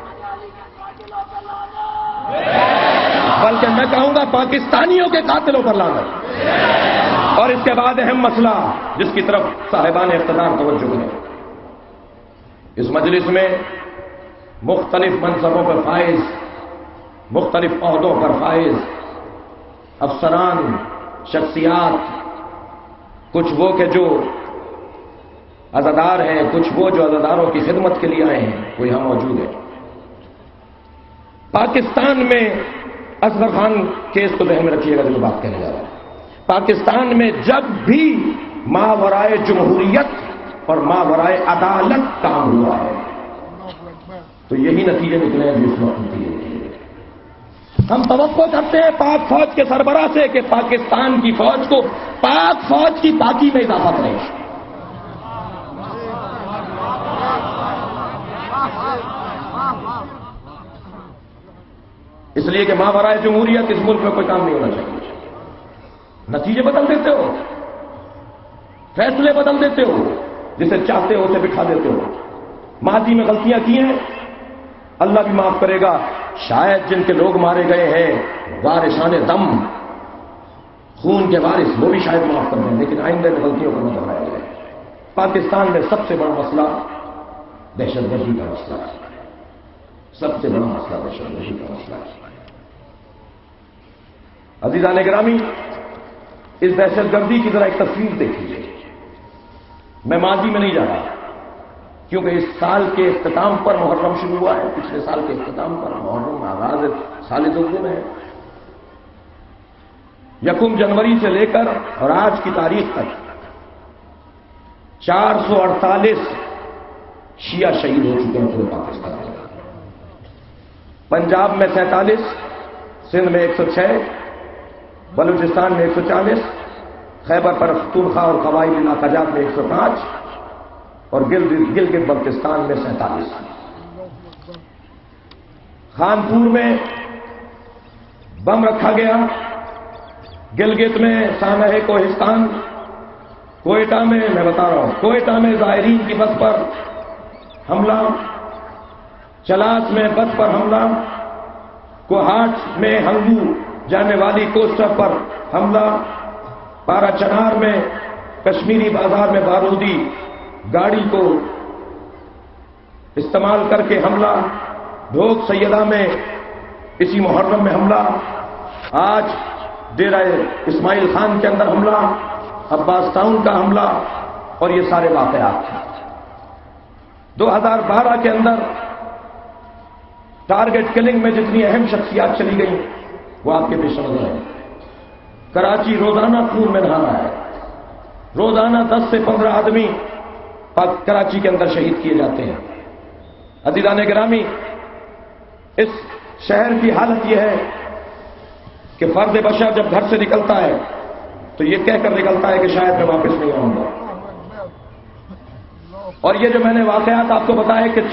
بلکہ میں کہوں گا پاکستانیوں کے قاتلوں پر لعنت۔ اور اس کے بعد اہم مسئلہ جس کی طرف صاحبان اقتدار توجہ کریں، اس مجلس میں مختلف منصبوں پر فائز، مختلف عہدوں پر فائز افسران، شخصیات، کچھ وہ کہ جو عزادار ہیں، کچھ وہ جو عزاداروں کی خدمت کے لیے آئے ہیں، وہ یہاں موجود ہے۔ پاکستان میں اصغر خان کیس کو ذہن میں رکھیے گا جو بات کہنے جا رہا ہے۔ پاکستان میں جب بھی ماورائے جمہوریت اور ماورائے عدالت کام ہوا ہے تو یہی نتیجے نکلے ہیں جس وقت نتیجے نکلے۔ ہم توقع کرتے ہیں پاک فوج کے سربراہ سے کہ پاکستان کی فوج کو پاک فوج کی پاکی میں اضافہ کریں، اس لیے کہ ماورائے جمہوریت اس ملک میں کوئی کام نہیں ہونا چاہیے۔ نتیجے بدل دیتے ہو، فیصلے بدل دیتے ہو، جسے چاہتے ہو اسے بٹھا دیتے ہو۔ ماضی میں غلطیاں کی ہیں، اللہ بھی معاف کرے گا، شاید جن کے لوگ مارے گئے ہیں وارثان دم، خون کے وارث، وہ بھی شاید معاف کر دیں، لیکن آئندہ میں غلطیوں کو نہ دہرایا جائے۔ پاکستان میں سب سے بڑا مسئلہ دہشت گردی کا مسئلہ ہے، سب سے بڑا مسئلہ دہشت گردی کا مسئلہ ہے۔ عزیزان گرامی، اس دہشت گردی کی ذرا ایک تصویر دیکھیے۔ میں ماضی میں نہیں جا رہا کیونکہ اس سال کے اختتام پر محرم شروع ہوا ہے، پچھلے سال کے اختتام پر محرم آغاز سال دوم ہے۔ 1 جنوری سے لے کر اور آج کی تاریخ تک 448 شیعہ شہید ہو چکے ہیں پورے پاکستان میں۔ پنجاب میں 47، سندھ میں 106، بلوچستان میں 140، خیبر پختونخوا اور قبائلی علاقہ جات میں 105 اور گلگت بلتستان میں 47۔ خانپور میں بم رکھا گیا، گلگت میں سانحہ کوہستان، کوئٹہ میں بتا رہا ہوں، کوئٹہ میں زائرین کی بس پر حملہ، چلاس میں بس پر حملہ، کوہاٹ میں ہنگو جانے والی کوسٹر پر حملہ، پارا چنار میں کشمیری بازار میں بارودی گاڑی کو استعمال کر کے حملہ، ڈھوک سیدہ میں اسی محرم میں حملہ، آج ڈیرہ اسماعیل خان کے اندر حملہ، عباس ٹاؤن کا حملہ، اور یہ سارے واقعات ہیں۔ 2012 کے اندر ٹارگٹ کلنگ میں جتنی اہم شخصیات چلی گئیں وہ آپ کے پیش نظر ہے۔ کراچی روزانہ خون میں نہانا ہے، روزانہ 10 سے 15 آدمی کراچی کے اندر شہید کیے جاتے ہیں۔ عزیزان گرامی، اس شہر کی حالت یہ ہے کہ فرد بشر جب گھر سے نکلتا ہے تو یہ کہہ کر نکلتا ہے کہ شاید میں واپس نہیں آؤں گا۔ اور یہ جو میں نے واقعات آپ کو بتایا کہ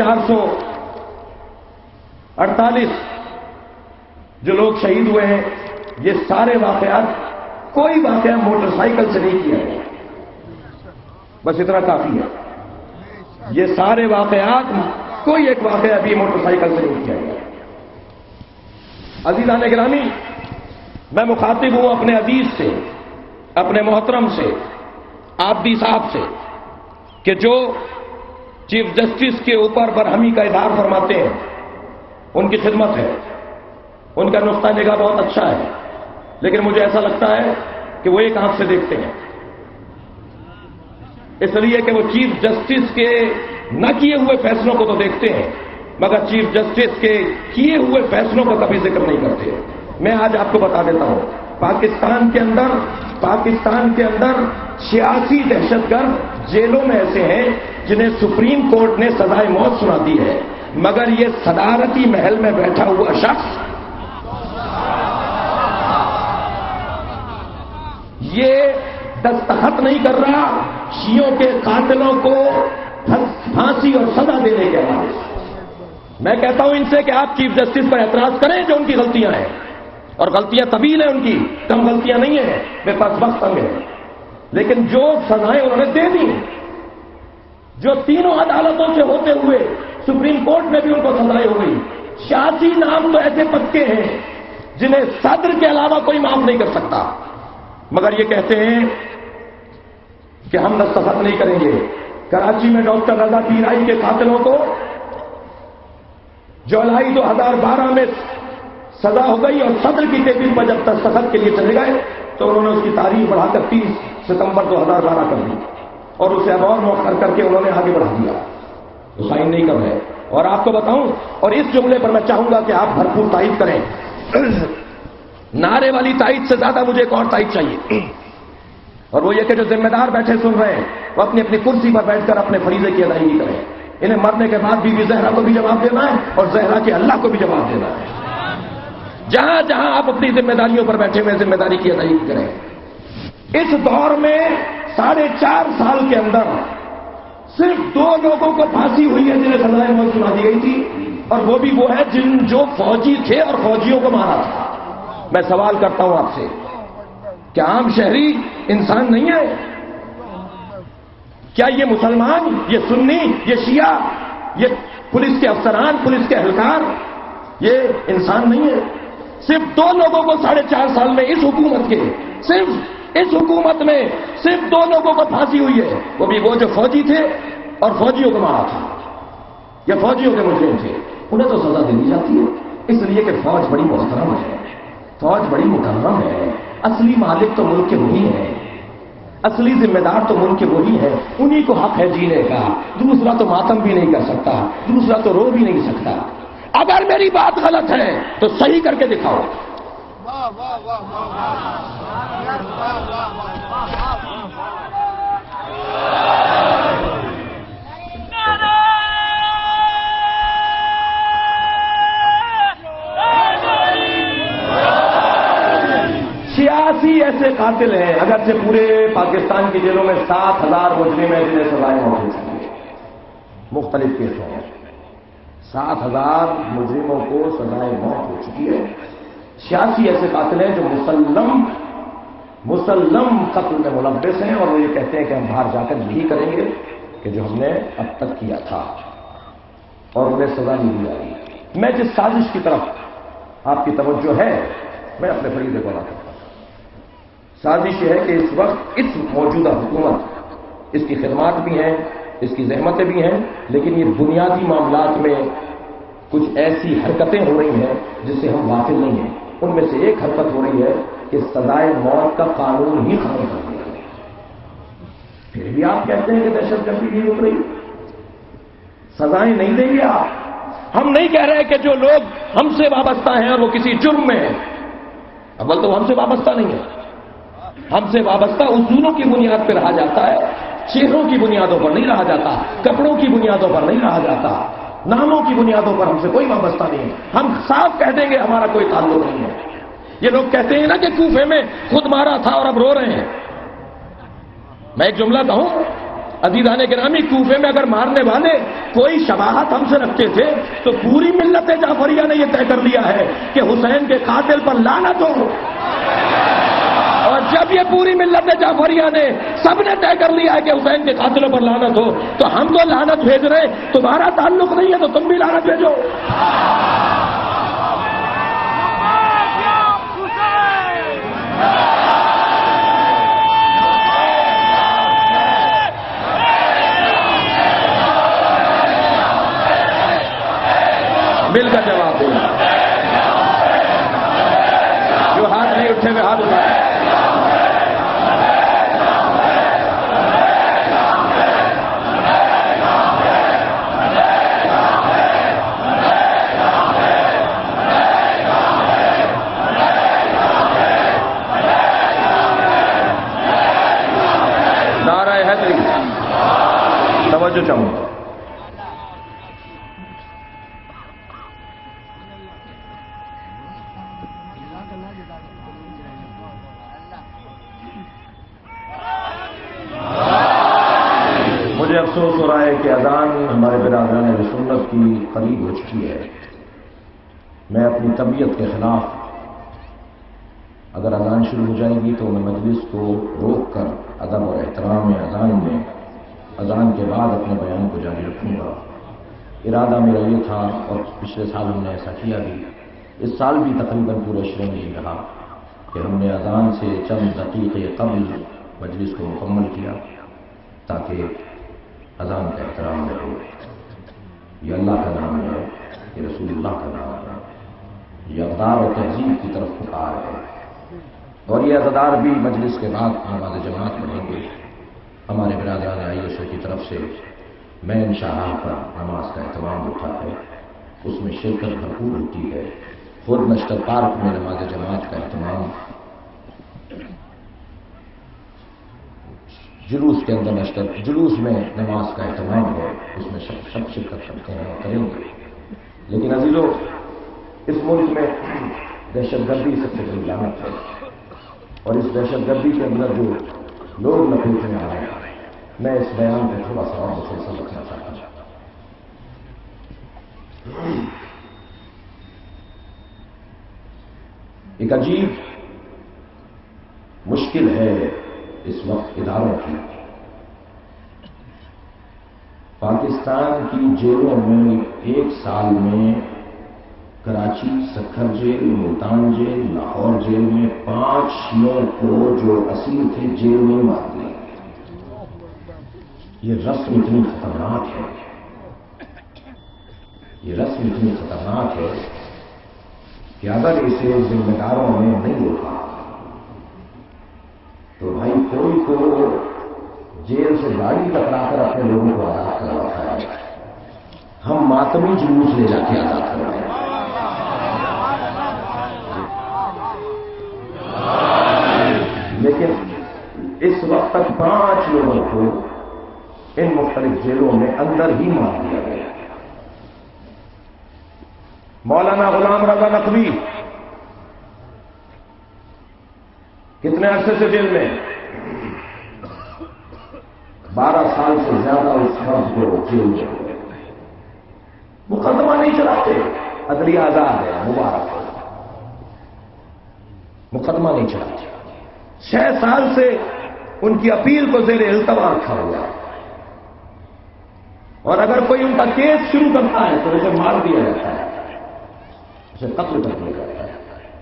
448 جو لوگ شہید ہوئے ہیں، یہ سارے واقعات، کوئی واقعہ موٹر سائیکل سے نہیں کیا گیا، بس اتنا کافی ہے۔ یہ سارے واقعات، کوئی ایک واقعہ ابھی موٹر سائیکل سے نہیں کیا گیا۔ عزیزان گرامی، میں مخاطب ہوں اپنے عزیز سے، اپنے محترم سے، عابدی صاحب سے، کہ جو چیف جسٹس کے اوپر برہمی کا اظہار فرماتے ہیں، ان کی خدمت ہے، ان کا نقطہ نگاہ بہت اچھا ہے، لیکن مجھے ایسا لگتا ہے کہ وہ ایک آنکھ سے دیکھتے ہیں، اس لیے کہ وہ چیف جسٹس کے نہ کیے ہوئے فیصلوں کو تو دیکھتے ہیں مگر چیف جسٹس کے کیے ہوئے فیصلوں کو کبھی ذکر نہیں کرتے۔ میں آج آپ کو بتا دیتا ہوں، پاکستان کے اندر 86 دہشت گرد جیلوں میں ایسے ہیں جنہیں سپریم کورٹ نے سزائے موت سنا دی ہے، مگر یہ صدارتی محل میں بیٹھا ہوا شخص یہ دستخط نہیں کر رہا شیعوں کے قاتلوں کو پھانسی اور سزا دینے کے حوالے سے۔ میں کہتا ہوں ان سے کہ آپ چیف جسٹس پر اعتراض کریں جو ان کی غلطیاں ہیں، اور غلطیاں طویل ہیں ان کی، کم غلطیاں نہیں ہیں، بے پاس وقت تنگ ہے، لیکن جو سزائیں انہوں نے دے دی، جو تینوں عدالتوں سے ہوتے ہوئے سپریم کورٹ میں بھی ان کو سزائیں ہو گئی۔ 86 نام تو ایسے پکے ہیں جنہیں صدر کے علاوہ کوئی معاف نہیں کر سکتا، مگر یہ کہتے ہیں کہ ہم دستخط نہیں کریں گے۔ کراچی میں ڈاکٹر رضا پیرائی کے قاتلوں کو جولائی 2012 میں سزا ہو گئی، اور صدر کی ٹیبل پر جب دستخط کے لیے چلے گئے تو انہوں نے اس کی تاریخ بڑھا کر 30 ستمبر 2012 کر دی، اور اسے اب اور مؤخر کر کے انہوں نے آگے بڑھا دیا، تو سائن نہیں کر رہے۔ اور آپ کو بتاؤں، اور اس جملے پر میں چاہوں گا کہ آپ بھرپور تائید کریں، نعرے والی تائید سے زیادہ مجھے ایک اور تائید چاہیے، اور وہ یہ کہ جو ذمہ دار بیٹھے سن رہے ہیں وہ اپنی اپنی کرسی پر بیٹھ کر اپنے فریضے کی ادائیگی کریں۔ انہیں مرنے کے بعد بی بی زہرا کو بھی جواب دینا ہے اور زہرا کے اللہ کو بھی جواب دینا ہے۔ جہاں جہاں آپ اپنی ذمہ داریوں پر بیٹھے ہوئے ذمہ داری کی ادائیگی کریں۔ اس دور میں 4.5 سال کے اندر صرف 2 لوگوں کو پھانسی ہوئی ہے جنہیں سزائے موت سنا دی گئی تھی، اور وہ بھی وہ ہے جو فوجی تھے اور فوجیوں کو مارا تھا۔ میں سوال کرتا ہوں آپ سے، کیا عام شہری انسان نہیں ہے؟ کیا یہ مسلمان، یہ سنی، یہ شیعہ، یہ پولیس کے افسران، پولیس کے اہلکار، یہ انسان نہیں ہے؟ صرف 2 لوگوں کو 4.5 سال میں اس حکومت کے، صرف اس حکومت میں صرف 2 لوگوں کو پھانسی ہوئی ہے، وہ بھی وہ جو فوجی تھے اور فوجیوں کو مارا تھا، یہ فوجیوں کے مجرم تھے، انہیں تو سزا دینی جاتی ہے، اس لیے کہ فوج بڑی محترم ہے، فوج بڑی مکرم ہے، اصلی مالک تو ملک کے وہی ہیں، اصلی ذمہ دار تو ملک کے وہی ہے، انہی کو حق ہے جینے کا، دوسرا تو ماتم بھی نہیں کر سکتا، دوسرا تو رو بھی نہیں سکتا۔ اگر میری بات غلط ہے تو صحیح کر کے دکھاؤ۔ ایسے قاتل ہیں، اگرچہ پورے پاکستان کی جیلوں میں 7,000 مجرم ہیں جنہیں سزائیں موت ہو چکی ہے، مختلف کیسوں میں 7,000 مجرموں کو سزائیں موت ہو چکی ہے۔ 86 ایسے قاتل ہیں جو مسلم قتل میں ملوث ہیں، اور وہ یہ کہتے ہیں کہ ہم باہر جا کر یہی کریں گے کہ جو ہم نے اب تک کیا تھا، اور انہیں سزا نہیں دی جا رہی۔ میں جس سازش کی طرف آپ کی توجہ ہے، میں اپنے فریضے کو ادا کرتا ہوں۔ سازش یہ ہے کہ اس وقت اس موجودہ حکومت، اس کی خدمات بھی ہیں، اس کی زحمتیں بھی ہیں، لیکن یہ بنیادی معاملات میں کچھ ایسی حرکتیں ہو رہی ہیں جس سے ہم واقف نہیں ہیں۔ ان میں سے ایک حرکت ہو رہی ہے کہ سزائے موت کا قانون ہی ختم کر دیا ہے۔ پھر بھی آپ کہتے ہیں کہ دہشت گردی نہیں رک رہی، سزائیں نہیں دیں گے آپ۔ ہم نہیں کہہ رہے کہ جو لوگ ہم سے وابستہ ہیں اور وہ کسی جرم میں ہیں، اول تو ہم سے وابستہ نہیں ہے، ہم سے وابستہ اصولوں کی بنیاد پہ رہا جاتا ہے، چہروں کی بنیادوں پر نہیں رہا جاتا، کپڑوں کی بنیادوں پر نہیں رہا جاتا، ناموں کی بنیادوں پر ہم سے کوئی وابستہ نہیں ہے۔ ہم صاف کہہ دیں گے ہمارا کوئی تعلق نہیں ہے۔ یہ لوگ کہتے ہیں نا کہ کوفے میں خود مارا تھا اور اب رو رہے ہیں۔ میں ایک جملہ کہوں، عزیزان گرامی، کوفے میں اگر مارنے والے کوئی شباہت ہم سے رکھتے تھے تو پوری ملت جعفریہ نے یہ طے کر لیا ہے کہ حسین کے قاتل پر لعنت ہو، اور جب یہ پوری ملت جعفریہ نے سب نے طے کر لیا ہے کہ حسین کے قاتلوں پر لعنت ہو، تو ہم تو لعنت بھیج رہے، تمہارا تعلق نہیں ہے تو تم بھی لعنت بھیجو۔ مل کر جواب دیں، جو ہاتھ نہیں اٹھے ہوئے ہاتھ اٹھائے۔ محسوس ہو رہا ہے کہ اذان ہمارے برادران اہل سنت کی قریب ہو چکی ہے. میں اپنی طبیعت کے خلاف اگر اذان شروع ہو جائے گی تو میں مجلس کو روک کر ادب اور احترام اذان میں اذان کے بعد اپنے بیان کو جاری رکھوں گا. ارادہ میرا یہ تھا اور پچھلے سال ہم نے ایسا کیا بھی, اس سال بھی تقریباً پورے شہر میں یہ رہا کہ ہم نے اذان سے چند دقیقے قبل مجلس کو مکمل کیا تاکہ اذان کا احترام رہے. یہ اللہ کا نام ہے, یہ رسول اللہ کا نام ہے, یہ اقدار اور تہذیب کی طرف پکار ہے. اور یہ عزادار بھی مجلس کے بعد نماز جماعت پڑھیں گے. ہمارے برادران آئیسو کی طرف سے مین شاہراہ پر نماز کا اہتمام ہوتا ہے, اس میں شرکت بھرپور ہوتی ہے. خود نشتر پارک میں نماز جماعت کا اہتمام, جلوس کے اندر نشتر جلوس میں نماز کا اہتمام ہے, اس میں سب شرکت کرتے ہیں اور کریں گے. لیکن عزیزو, اس ملک میں دہشت گردی سب سے بڑی لعنت ہے, اور اس دہشت گردی کے اندر جو لوگ لپیٹنے آ رہے ہیں, میں اس بیان پہ تھوڑا سا اور مسلسل رکھنا چاہتا ہوں. ایک عجیب مشکل ہے اس وقت اداروں کی. پاکستان کی جیلوں میں ایک سال میں Karachi, Sukkur jail, Multan jail, Lahore jail میں 5 شیعوں کو جو اسیر تھے جیل میں مار دیا. یہ رسم اتنی خطرناک ہے, یہ رسم اتنی خطرناک ہے کہ اگر اسے ذمہ داروں نے نہیں روکا تو بھائی کوئی کو جیل سے گاڑی پکڑا کر اپنے لوگوں کو آزاد کرواتا ہے. ہم ماتمی جلوس لے جا کے آزاد کروائے. لیکن اس وقت تک 5 لوگوں کو ان مختلف جیلوں میں اندر ہی مار دیا گیا. مولانا غلام رضا نقوی کتنے عرصے سے جیل میں؟ 12 سال سے زیادہ اس فرد کو جیل میں. مقدمہ نہیں چلاتے, عدلیہ آزاد ہے, مبارک ہے, مقدمہ نہیں چلاتے. 6 سال سے ان کی اپیل کو زیر التوا رکھا ہوا ہے, اور اگر کوئی ان کا کیس شروع کرتا ہے تو اسے مار دیا جاتا ہے, اسے قتل کر دیا جاتا ہے.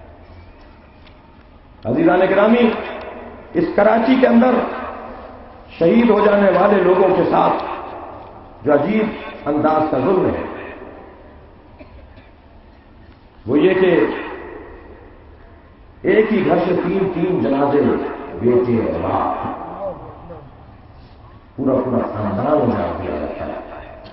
عزیزان گرامی, اس کراچی کے اندر شہید ہو جانے والے لوگوں کے ساتھ جو عجیب انداز کا ظلم ہے وہ یہ کہ ایک ہی گھر سے 3 جنازے, بیٹے, باپ, پورا خاندان اجاڑ دیا جاتا ہے.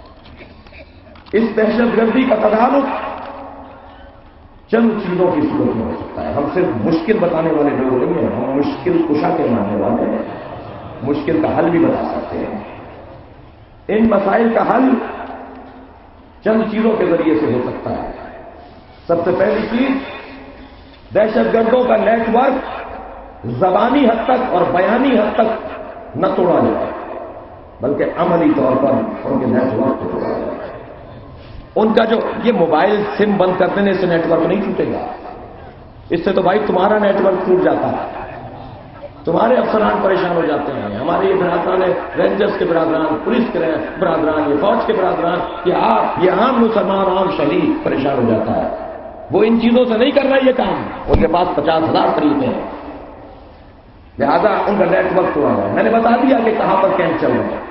اس دہشت گردی کا تدارک چند چیزوں کی صورت میں ہو سکتا ہے. ہم صرف مشکل بتانے والے لوگ نہیں ہیں, ہم مشکل کشا کے ماننے والے ہیں, مشکل کا حل بھی بتا سکتے ہیں. ان مسائل کا حل چند چیزوں کے ذریعے سے ہو سکتا ہے. سب سے پہلی چیز, دہشت گردوں کا نیٹ ورک زبانی حد تک اور بیانی حد تک نہ توڑا جائے, بلکہ عملی طور پر ان کے نیٹ ورک کو توڑا جائے. ان کا جو یہ موبائل سم بند کر دینے سے نیٹ ورک نہیں ٹوٹے گا, اس سے تو بھائی تمہارا نیٹ ورک ٹوٹ جاتا ہے, تمہارے افسران پریشان ہو جاتے ہیں. ہمارے یہ برادران رینجرز کے برادران, پولیس کے برادران, یہ فوج کے برادران, یہ عام مسلمان, عام شہری پریشان ہو جاتا ہے. وہ ان چیزوں سے نہیں کر رہا یہ کام, ان کے پاس 50,000 طریقے ہیں, لہذا ان کا نیٹ ورک توڑا ہے. میں نے بتا دیا کہ کہاں پر کیمپ چل رہے ہیں.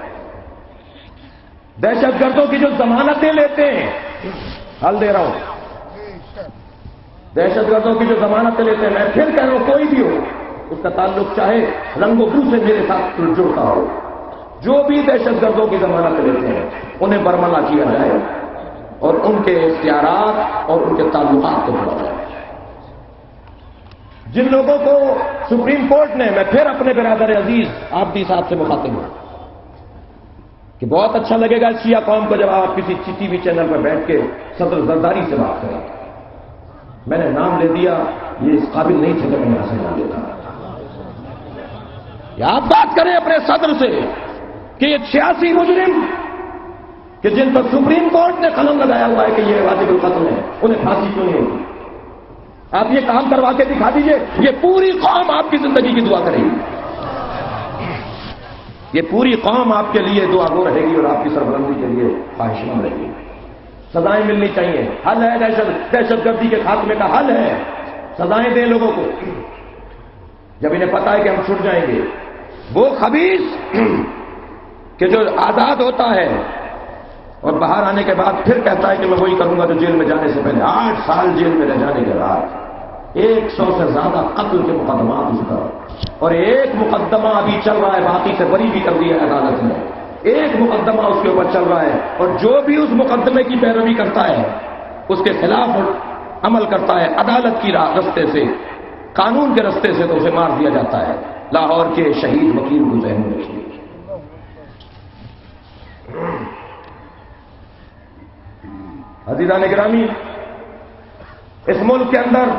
دہشت گردوں کی جو ضمانتیں لیتے ہیں, حل دے رہا ہوں, دہشت گردوں کی جو ضمانتیں لیتے ہیں, میں پھر کہہ رہا ہوں کوئی بھی ہو, اس کا تعلق چاہے رنگ و بو سے میرے ساتھ جڑتا ہو, جو بھی دہشت گردوں کی ضمانتیں لیتے ہیں انہیں برملا کیا جائے اور ان کے اختیارات اور ان کے تعلقات کو جوڑا جائے. جن لوگوں کو سپریم کورٹ نے, میں پھر اپنے برادر عزیز آپ بھی صاحب سے مخاطب ہوں کہ بہت اچھا لگے گا شیعہ قوم کو جب آپ کسی ٹی وی چینل پر بیٹھ کے صدر زرداری سے بات کریں. میں نے نام لے دیا, یہ اس قابل نہیں تھے کہ میں یہاں سے نام لیتا. یا آپ بات کریں اپنے صدر سے کہ یہ 86 مجرم کہ جن پر سپریم کورٹ نے قلم لگایا ہوا ہے کہ یہ واجب القتل ہے، انہیں پھانسی کیوں نہیں ہوتی؟ آپ یہ کام کروا کے دکھا دیجئے، یہ پوری قوم آپ کی زندگی کی دعا کرے گی، یہ پوری قوم آپ کے لیے دعا گو رہے گی اور آپ کی سربلندی کے لیے خواہشمند رہے گی۔ سزائیں ملنی چاہیے، حل ہے دہشت گردی کے خاتمے کا حل ہے، سزائیں دیں لوگوں کو جب انہیں پتا ہے کہ ہم چھٹ جائیں گے۔ وہ خبیث کہ جو آزاد ہوتا ہے اور باہر آنے کے بعد پھر کہتا ہے کہ میں وہی کروں گا جو جیل میں جانے سے پہلے، 8 سال جیل میں رہ جانے کے بعد 100 سے زیادہ قتل کے مقدمات اس پر، اور ایک مقدمہ ابھی چل رہا ہے، باقی سے بری بھی کر دیا ہے عدالت نے، ایک مقدمہ اس کے اوپر چل رہا ہے، اور جو بھی اس مقدمے کی پیروی کرتا ہے اس کے خلاف عمل کرتا ہے عدالت کی راستے سے، قانون کے راستے سے، تو اسے مار دیا جاتا ہے۔ لاہور کے شہید وکیل کو ذہن میں رکھیے۔ عزیزان گرامی، اس ملک کے اندر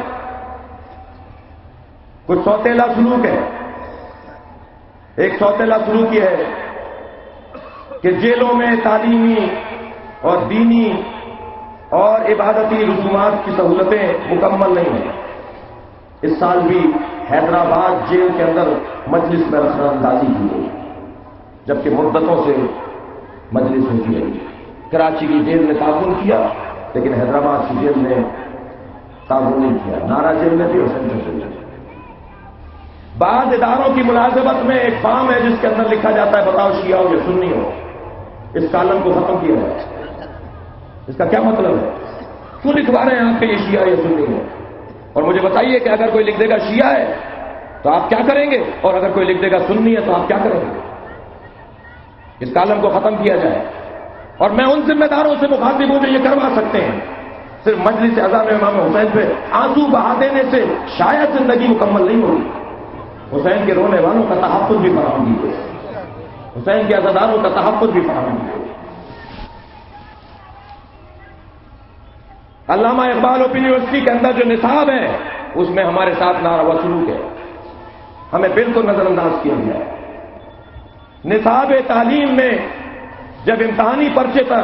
کچھ سوتیلا سلوک ہے۔ ایک سوتیلا سلوک یہ ہے کہ جیلوں میں تعلیمی اور دینی اور عبادتی رسومات کی سہولتیں مکمل نہیں ہیں۔ اس سال بھی حیدرآباد جیل کے اندر مجلس میں رسم اندازی کی گئی، جبکہ مدتوں سے مجلس ہوتی رہی۔ کراچی کی جیل نے تعاون کیا لیکن حیدرآباد کی جیل نے تعاون نہیں کیا، نارا جیل میں بھی اور سینٹرل جیل میں۔ بعض اداروں کی ملازمت میں ایک فارم ہے جس کے اندر لکھا جاتا ہے بتاؤ شیعہ ہو یا سنی ہو، اس کالم کو ختم کیا جائے۔ اس کا کیا مطلب ہے؟ کیوں لکھوا رہے ہیں آپ کہ یہ شیعہ یا سنی ہے؟ اور مجھے بتائیے کہ اگر کوئی لکھ دے گا شیعہ ہے تو آپ کیا کریں گے، اور اگر کوئی لکھ دے گا سنی ہے تو آپ کیا کریں گے؟ اس کالم کو ختم کیا جائے۔ اور میں ان ذمہ داروں سے مخاطب ہوں جو یہ کروا سکتے ہیں۔ صرف مجلس اعظم امام حسین پہ آنسو بہا دینے سے شاید زندگی مکمل نہیں ہوگی۔ حسین کے رونے والوں کا تحفظ بھی فراہم کیجیے، حسین کے عزاداروں کا تحفظ بھی فراہم کیجیے۔ علامہ اقبال اوپن یونیورسٹی کے اندر جو نصاب ہے اس میں ہمارے ساتھ ناروا سلوک ہے، ہمیں بالکل نظر انداز کیا گیا ہے۔ نصاب تعلیم میں جب امتحانی پرچے پر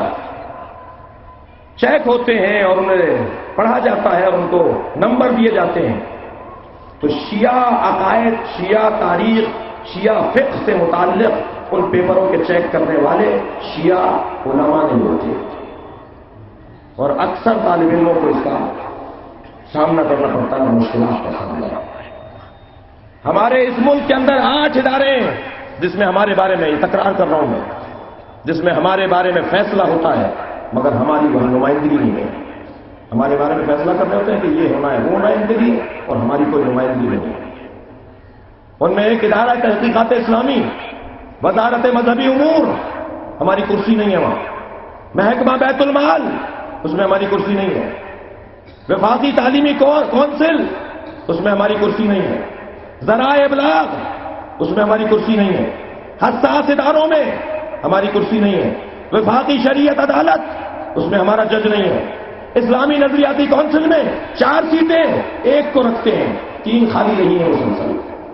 چیک ہوتے ہیں اور انہیں پڑھا جاتا ہے اور ان کو نمبر دیے جاتے ہیں تو شیعہ عقائد، شیعہ تاریخ، شیعہ فقہ سے متعلق ان پیپروں کے چیک کرنے والے شیعہ علماء نہیں ہوتے، اور اکثر طالب علموں کو اس کا سامنا کرنا پڑتا ہے، مشکلات کا سامنا۔ ہمارے اس ملک کے اندر 8 ادارے ہیں جس میں ہمارے بارے میں تکرار کر رہا ہوں میں، جس میں ہمارے بارے میں فیصلہ ہوتا ہے مگر ہماری وہاں نمائندگی نہیں ہے۔ ہمارے بارے میں فیصلہ کرنے ہوتے ہیں کہ یہ ہونا ہے، وہ نمائندگی، اور ہماری کوئی نمائندگی نہیں ہے۔ ان میں ایک ادارہ تحقیقات اسلامی، وزارت مذہبی امور، ہماری کرسی نہیں ہے وہاں۔ محکمہ بیت المال، اس میں ہماری کرسی نہیں ہے۔ وفاقی تعلیمی کونسل، اس میں ہماری کرسی نہیں ہے۔ ذرائع ابلاغ، اس میں ہماری کرسی نہیں ہے۔ حساس اداروں میں ہماری کرسی نہیں ہے۔ وفاقی شریعت عدالت، اس میں ہمارا جج نہیں ہے۔ اسلامی نظریاتی کونسل میں 4 سیٹیں، 1 کو رکھتے ہیں، 3 خالی رہی ہیں مسلسل۔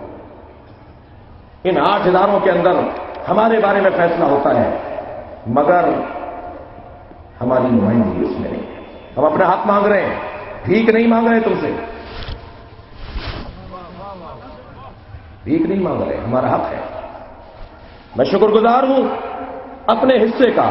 ان 8 اداروں کے اندر ہمارے بارے میں فیصلہ ہوتا ہے مگر ہماری نمائندگی اس میں نہیں۔ ہم اپنا حق مانگ رہے ہیں، بھیک نہیں مانگ رہے تم سے، بھیک نہیں مانگ رہے، ہمارا حق ہے۔ میں شکر گزار ہوں اپنے حصے کا،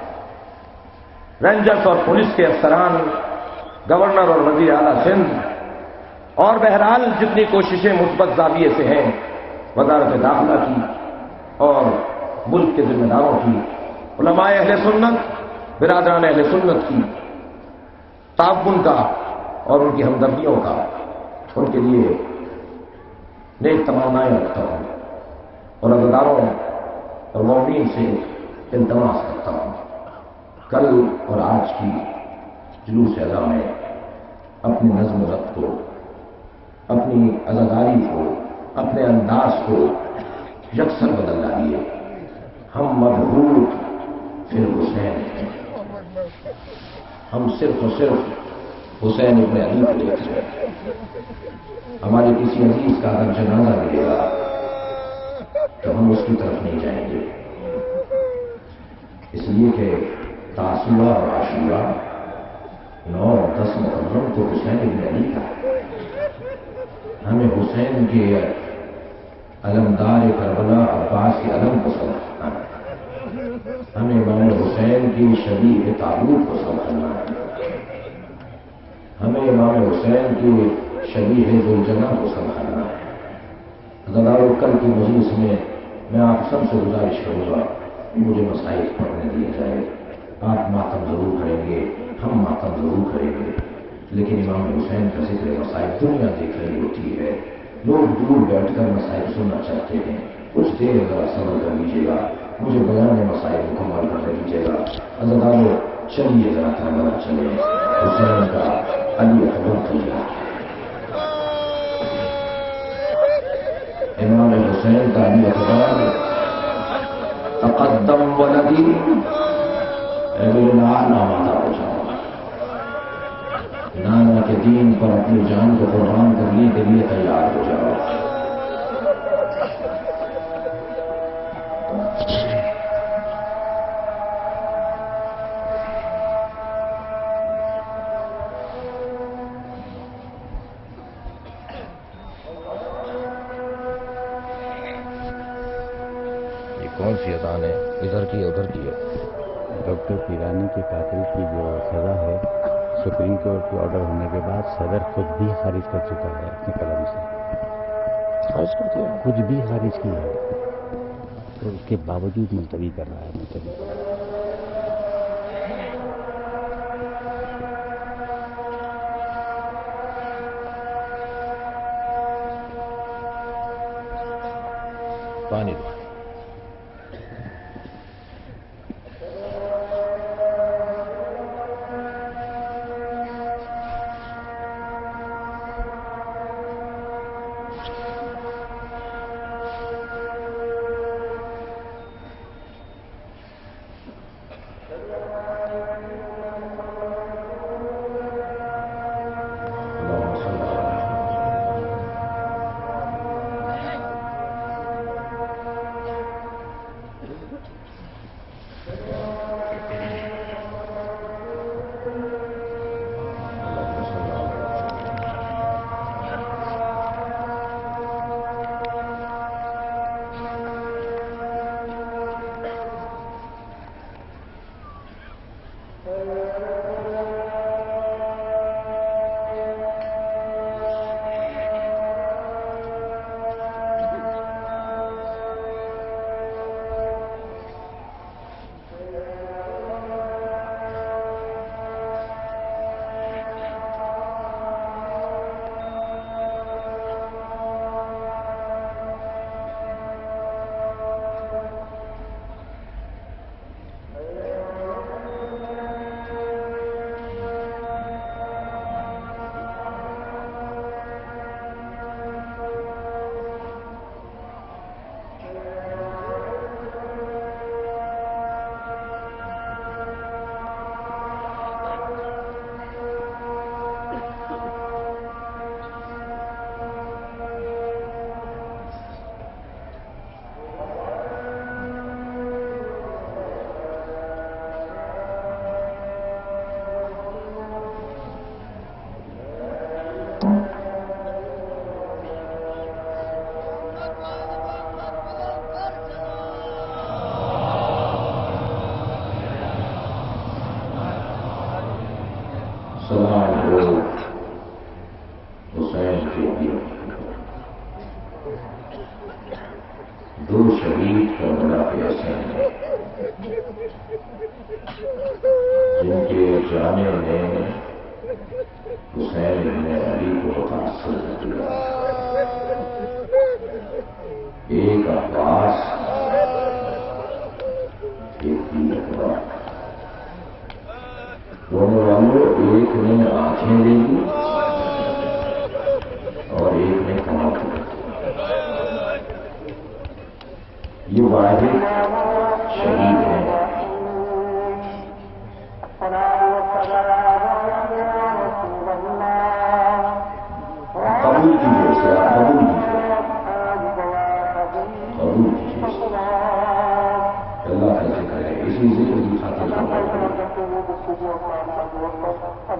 رینجرز اور پولیس کے افسران، گورنر اور وزیر اعلیٰ سندھ، اور بہرحال جتنی کوششیں مثبت زاویے سے ہیں وزارت داخلہ کی اور ملک کے ذمہ داروں کی، علماء اہل سنت، برادران اہل سنت کی تعاون کا اور ان کی ہمدردیوں کا، ان کے لیے نیک تمنائیں رکھتا ہوں اور عزاداروں اور مومنین سے التماس کرتا ہوں کل اور آج کی جلوس اعلیٰ میں اپنی نظم و ضبط کو، اپنی عزاداری کو، اپنے انداز کو یکسر بدل ڈالیے۔ ہم مبہوت پھر حسین ہیں، ہم صرف اور صرف حسین ابن علی کو دیکھتے ہیں۔ ہمارے کسی عزیز کا اگر جنازہ ملے گا تو ہم اس کی طرف نہیں جائیں گے، اس لیے کہ تاسوعہ اور عاشورہ 9 اور 10 محرم تو حسین ابن علی کا ہے. ہمیں حسین کے علمدار کربلا عباس کے علم کو سمجھنا ہے. ہمیں امام حسین کی شبیہ تعلق کو سمجھنا ہے. ہمیں امام حسین کی شبیہ ذوالجناح کو سمجھنا ہے. ذرا کل کی مجلس میں آپ سب سے گزارش کروں گا مجھے مسائل پڑھنے دیا جائے. آپ ماتم ضرور کریں گے, ہم ماتم ضرور کریں گے, لیکن امام حسین کا ذکر مسائل دنیا دیکھ رہی ہوتی ہے. لوگ دور بیٹھ کر مسائل سننا چاہتے ہیں. کچھ دیر ذرا صبر کر لیجیے گا, مجھے بیان مسائل مکمل کر لیجیے گا. اللہ چلیے ذرا کربلا چلے. حسین کا علی اکبر تیار ہے. امام حسین کا علی اکبر تقدم ولدی, اے میرے نانا آمادہ ہو جاؤ. نانا کے دین پر اپنی جان کو قربان کرنے کے لیے تیار ہو جاؤ. کون سی اذان ہے؟ ادھر کی ادھر کی ہے؟ ڈاکٹر پیرانی کے قاتل کی جو سزا ہے سپریم کورٹ کے آرڈر ہونے کے بعد صدر خود بھی خارج کر چکا ہے اپنے قلم سے. خارج کر دیا؟ خود بھی خارج کیا ہے, تو اس کے باوجود ملتوی کر رہا ہے. ملتوی پانی دو. دو شہید کربلا کے ایسے ہیں جن کے جانے نے حسین ابن علی کو متاثر کیا. ایک عباس, ایک علی اکبر. دونوں والوں ایک نے آنکھیں لے لی اور ایک نے کمر کی. یہ واحد شہید ہیں. قبول کیجیے اسے, آپ قبول کیجیے, قبول کیجیے. اللہ کا ذکر ہے, اسی ذکر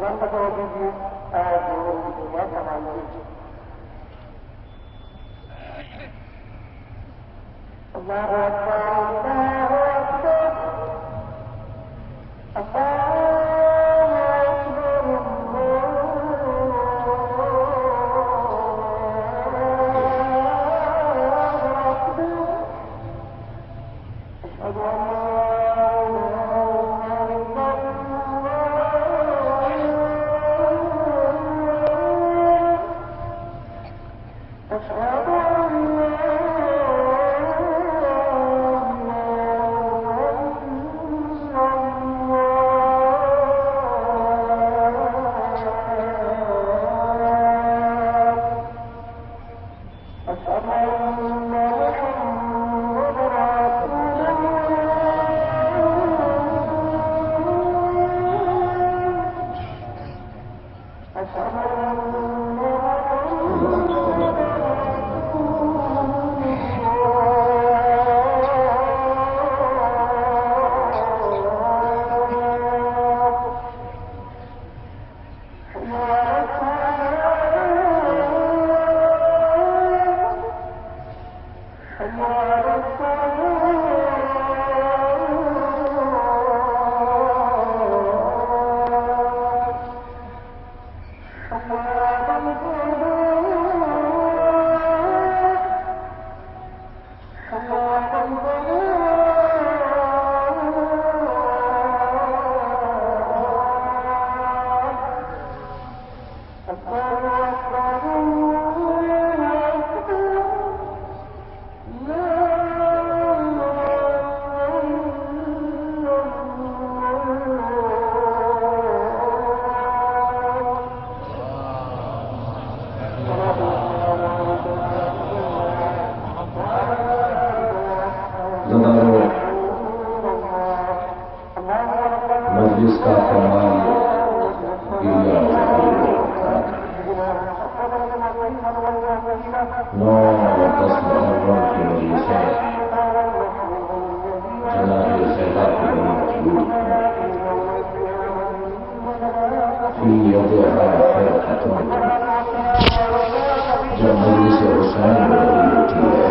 جب مجلس حسین میں اٹھی ہے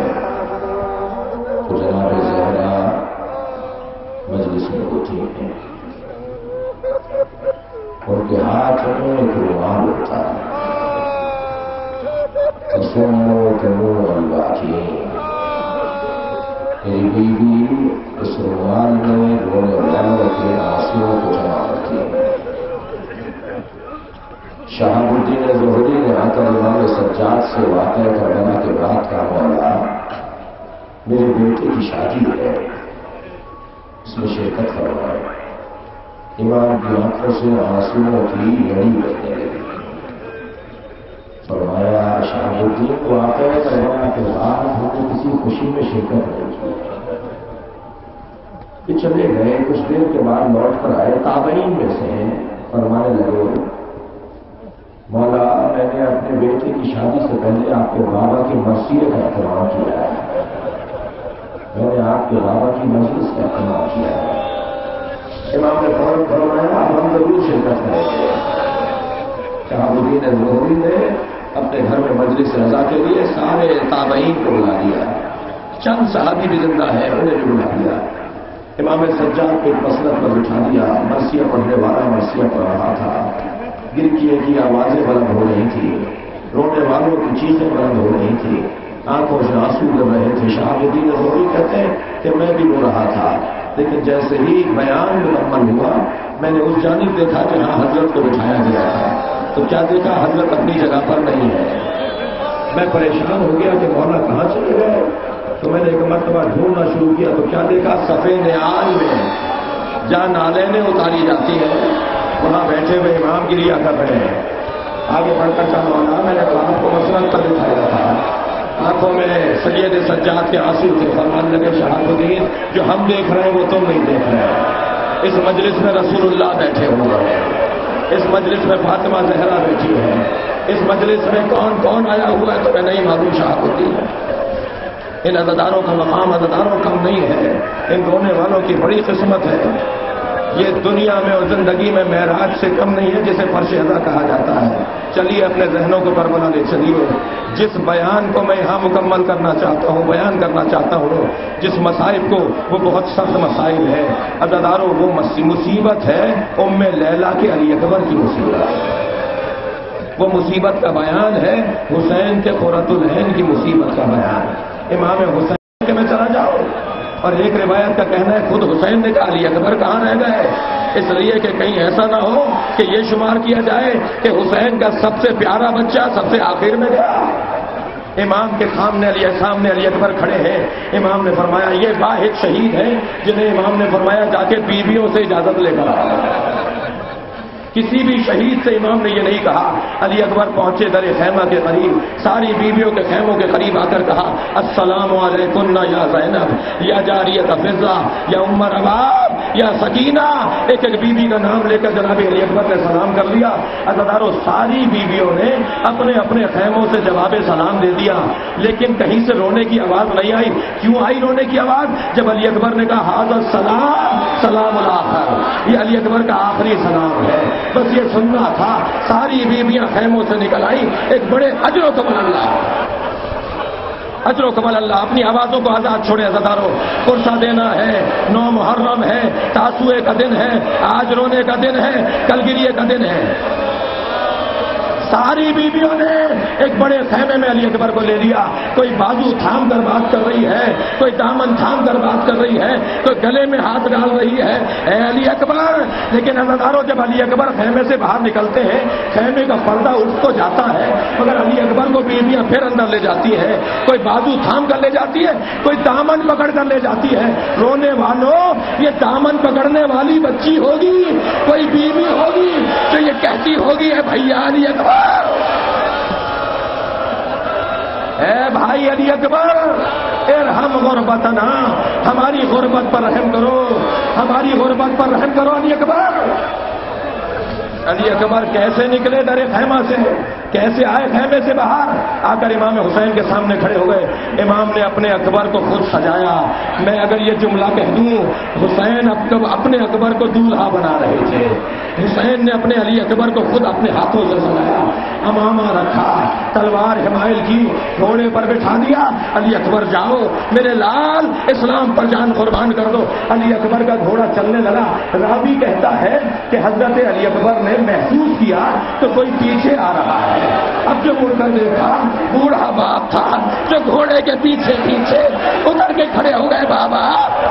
تو جناب زہرا مجلس میں اٹھی ہیں، ان کے ہاتھ میں ایک رومال ہوتا ہے، میری بیوی اس رومال میں رونے والوں کے آنسوؤں کو جمع کرتی ہے۔ شہاب الدین ظہری نے آ کر امام سجاد سے واقعہ کربلا کے بعد کہا، مولا میرے بیٹے کی شادی ہے، اس میں شرکت فرمائے۔ امام کی آنکھوں سے آنسوؤں کی لڑی بہنے لگی۔ فرمایا شہاب الدین کو واقعہ کربلا کے بعد ہم نے کسی خوشی میں شرکت نہیں کی۔ یہ چلے گئے، کچھ دیر کے بعد لوٹ کر آئے، تابعین میں سے فرمانے لگے، مولا میں نے اپنے بیٹے کی شادی سے پہلے آپ کے بابا کی مرثیے کا اہتمام کیا ہے، میں نے آپ کے بابا کی مجلس کا اہتمام کیا ہے۔ امام نے فوراً فرمایا ہم ضرور شرکت کریں گے۔ شہاب الدین ظہری نے اپنے گھر میں مجلس رضا کے لیے سارے تابعین کو بلا لیا، چند صحابی بھی زندہ ہے انہیں بھی بلا لیا۔ امام سجاد کو مسند پر بٹھا دیا، مرثیہ پڑھنے والا مرثیہ پڑھ رہا تھا، گرکیے کی آوازیں بلند ہو رہی تھی، رونے والوں کی چیخیں بلند ہو رہی تھی، آنکھوں سے آنسو گر رہے تھے۔ شہاب الدین ظہری کہتے ہیں کہ میں بھی رو رہا تھا، لیکن جیسے ہی بیان مکمل ہوا میں نے اس جانب دیکھا جہاں حضرت کو بٹھایا گیا تھا، تو کیا دیکھا حضرت اپنی جگہ پر نہیں ہے۔ میں پریشان ہو گیا کہ مولا کہاں چلے گئے، تو میں نے ایک مرتبہ ڈھونڈنا شروع کیا تو کیا دیکھا صفے نعال میں جہاں نالینیں اتاری جاتی ہیں وہاں بیٹھے ہوئے امام گریا کر رہے ہیں۔ آگے بڑھ کر کہا مولا میں نے آپ کو مسند پر بٹھایا تھا، آنکھوں میں سید سجاد کے آنسو تھے۔ فرمان لگے شہاب الدین جو ہم دیکھ رہے ہیں وہ تم نہیں دیکھ رہے ہیں، اس مجلس میں رسول اللہ بیٹھے ہوئے ہیں، اس مجلس میں فاطمہ زہرا بیٹھی ہے، اس مجلس میں کون کون آیا ہوا ہے تمہیں نہیں معلوم شہاب الدین۔ ان عزاداروں کا مقام عزاداروں کم نہیں ہے، ان رونے والوں کی بڑی قسمت ہے۔ یہ دنیا میں اور زندگی میں معراج سے کم نہیں ہے جسے فرش ادا کہا جاتا ہے. چلیے اپنے ذہنوں کو کربلا لے چلیے. جس بیان کو میں یہاں مکمل کرنا چاہتا ہوں، بیان کرنا چاہتا ہوں، جس مصائب کو، وہ بہت سخت مصائب ہے عزادارو. وہ مصیبت ہے ام لیلا کے علی اکبر کی مصیبت. وہ مصیبت کا بیان ہے حسین کے قرۃ العین کی مصیبت کا بیان. امام حسین کے میں چلا جاؤں، اور ایک روایت کا کہنا ہے خود حسین نے کہا علی اکبر کہاں رہ گئے، اس لیے کہ کہیں ایسا نہ ہو کہ یہ شمار کیا جائے کہ حسین کا سب سے پیارا بچہ سب سے آخر میں گیا. امام کے سامنے علی اکبر کھڑے ہیں. امام نے فرمایا یہ واحد شہید ہیں جنہیں امام نے فرمایا جا کے بیویوں سے اجازت لے کر آؤ. کسی بھی شہید سے امام نے یہ نہیں کہا. علی اکبر پہنچے در خیمہ کے قریب، ساری بیویوں کے خیموں کے قریب آ کر کہا السلام علیکم یا زینب یا جاریت فضہ یا ام رباب یا سکینہ. ایک ایک بیوی کا نام لے کر جناب علی اکبر نے سلام کر دیا. عزادارو ساری بیویوں نے اپنے اپنے خیموں سے جواب سلام دے دیا، لیکن کہیں سے رونے کی آواز نہیں آئی. کیوں آئی رونے کی آواز؟ جب علی اکبر نے کہا ھذا السلام سلام الاخر، یہ علی اکبر کا آخری سلام ہے. بس یہ سننا تھا. ساری بیویاں خیموں سے نکل آئی. ایک بڑے اجر و کمال اللہ اپنی آوازوں کو آزاد چھوڑے. عزادارو قرصہ دینا ہے، 9 محرم ہے، تاسوعے کا دن ہے، آج رونے کا دن ہے، کل گریے کا دن ہے. ساری بیویوں نے ایک بڑے خیمے میں علی اکبر کو لے لیا. کوئی بازو تھام کر بات کر رہی ہے، کوئی دامن تھام کر بات کر رہی ہے، کوئی گلے میں ہاتھ ڈال رہی ہے اے علی اکبر. لیکن عزادارو جب علی اکبر خیمے سے باہر نکلتے ہیں خیمے کا پردہ اٹھ تو جاتا ہے، مگر علی اکبر کو بیویاں پھر اندر لے جاتی ہے. کوئی بازو تھام کر لے جاتی ہے، کوئی دامن پکڑ کر لے جاتی ہے. رونے والوں، یہ دامن پکڑنے والی بچی ہوگی، کوئی بیوی ہوگی تو یہ کہتی ہوگی اے بھیا علی اکبر، اے بھائی علی اکبر ارحم غربتنا، ہماری غربت پر رحم کرو، ہماری غربت پر رحم کرو علی اکبر. علی اکبر کیسے نکلے در خیمہ سے، کیسے آئے خیمے سے باہر؟ آ کر امام حسین کے سامنے کھڑے ہو گئے. امام نے اپنے اکبر کو خود سجایا. میں اگر یہ جملہ کہہ دوں، حسین اپنے اکبر کو دولہا بنا رہے تھے. حسین نے اپنے علی اکبر کو خود اپنے ہاتھوں سے سجایا، امامہ رکھا، تلوار حمائل کی، گھوڑے پر بٹھا دیا. علی اکبر جاؤ میرے لال، اسلام پر جان قربان کر دو. علی اکبر کا گھوڑا چلنے لگا. راوی کہتا ہے کہ حضرت علی اکبر نے محسوس کیا تو کوئی پیچھے آ رہا ہے. اب جو مڑ کر دیکھا بوڑھا باپ تھا جو گھوڑے کے پیچھے پیچھے اتر کے کھڑے ہو گئے. بابا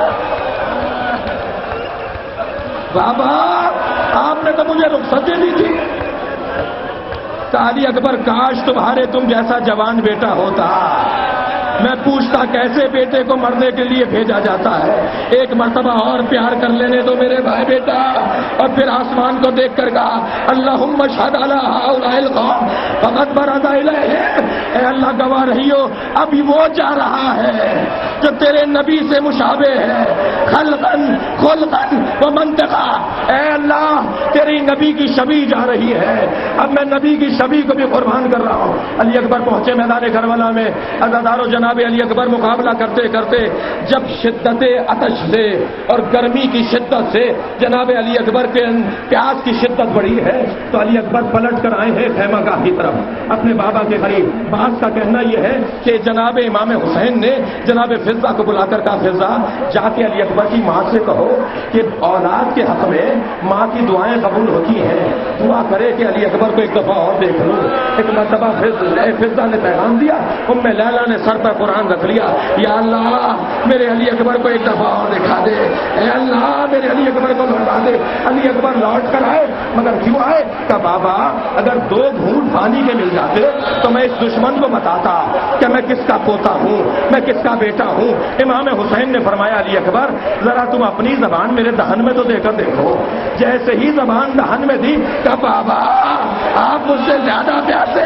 بابا آپ نے تو مجھے رخصت دے دی تھی. علی اکبر کاش تمہارے تم جیسا جوان بیٹا ہوتا. میں پوچھتا کیسے بیٹے کو مرنے کے لیے بھیجا جاتا ہے. ایک مرتبہ اور پیار کر لینے دو میرے بھائی بیٹا. اور پھر آسمان کو دیکھ کر کہا اللہم اشہد علی ہؤلاء القوم فقد برز الیہ، اے اللہ گواہ رہیو ابھی وہ جا رہا ہے جو تیرے نبی سے مشابہ ہے، خلقاً خلقاً و منطقا. اے اللہ تیری نبی کی شبیہ جا رہی ہے، اب میں نبی کی شبیہ کو بھی قربان کر رہا ہوں. علی اکبر پہنچے میدان کربلا میں. عزادارو جناب علی اکبر مقابلہ کرتے کرتے جب شدت آتش سے اور گرمی کی شدت سے جناب علی اکبر کے پیاس کی شدت بڑھی ہے تو علی اکبر پلٹ کر آئے ہیں خیمہ گاہ کی طرف اپنے بابا کے قریب. بعض کا کہنا یہ ہے کہ جناب امام حسین نے جناب فضہ کو بلا کر کہا فضہ جا کے علی اکبر کی ماں سے کہو کہ اولاد کے حق میں ماں کی دعائیں قبول ہوتی ہیں، دعا کرے کہ علی اکبر کو ایک دفعہ اور دیکھ لوں. ایک مرتبہ فضہ نے پیغام دیا. ام لیلا نے سر پر قرآن رکھ لیا. یا اللہ میرے علی اکبر کو ایک دفعہ اور دکھا دے، اے اللہ میرے علی اکبر کو لوٹا دے. علی اکبر لوٹ کر آئے، مگر کیوں آئے؟ کہ بابا اگر 2 گھونٹ پانی کے مل جاتے تو میں اس دشمن کو بتاتا کہ میں کس کا پوتا ہوں، میں کس کا بیٹا ہوں. امام حسین نے فرمایا علی اکبر ذرا تم اپنی زبان میرے دہن میں تو دے کر دیکھو. جیسے ہی زبان دہن میں دی کہ بابا آپ مجھ سے زیادہ پیاسے.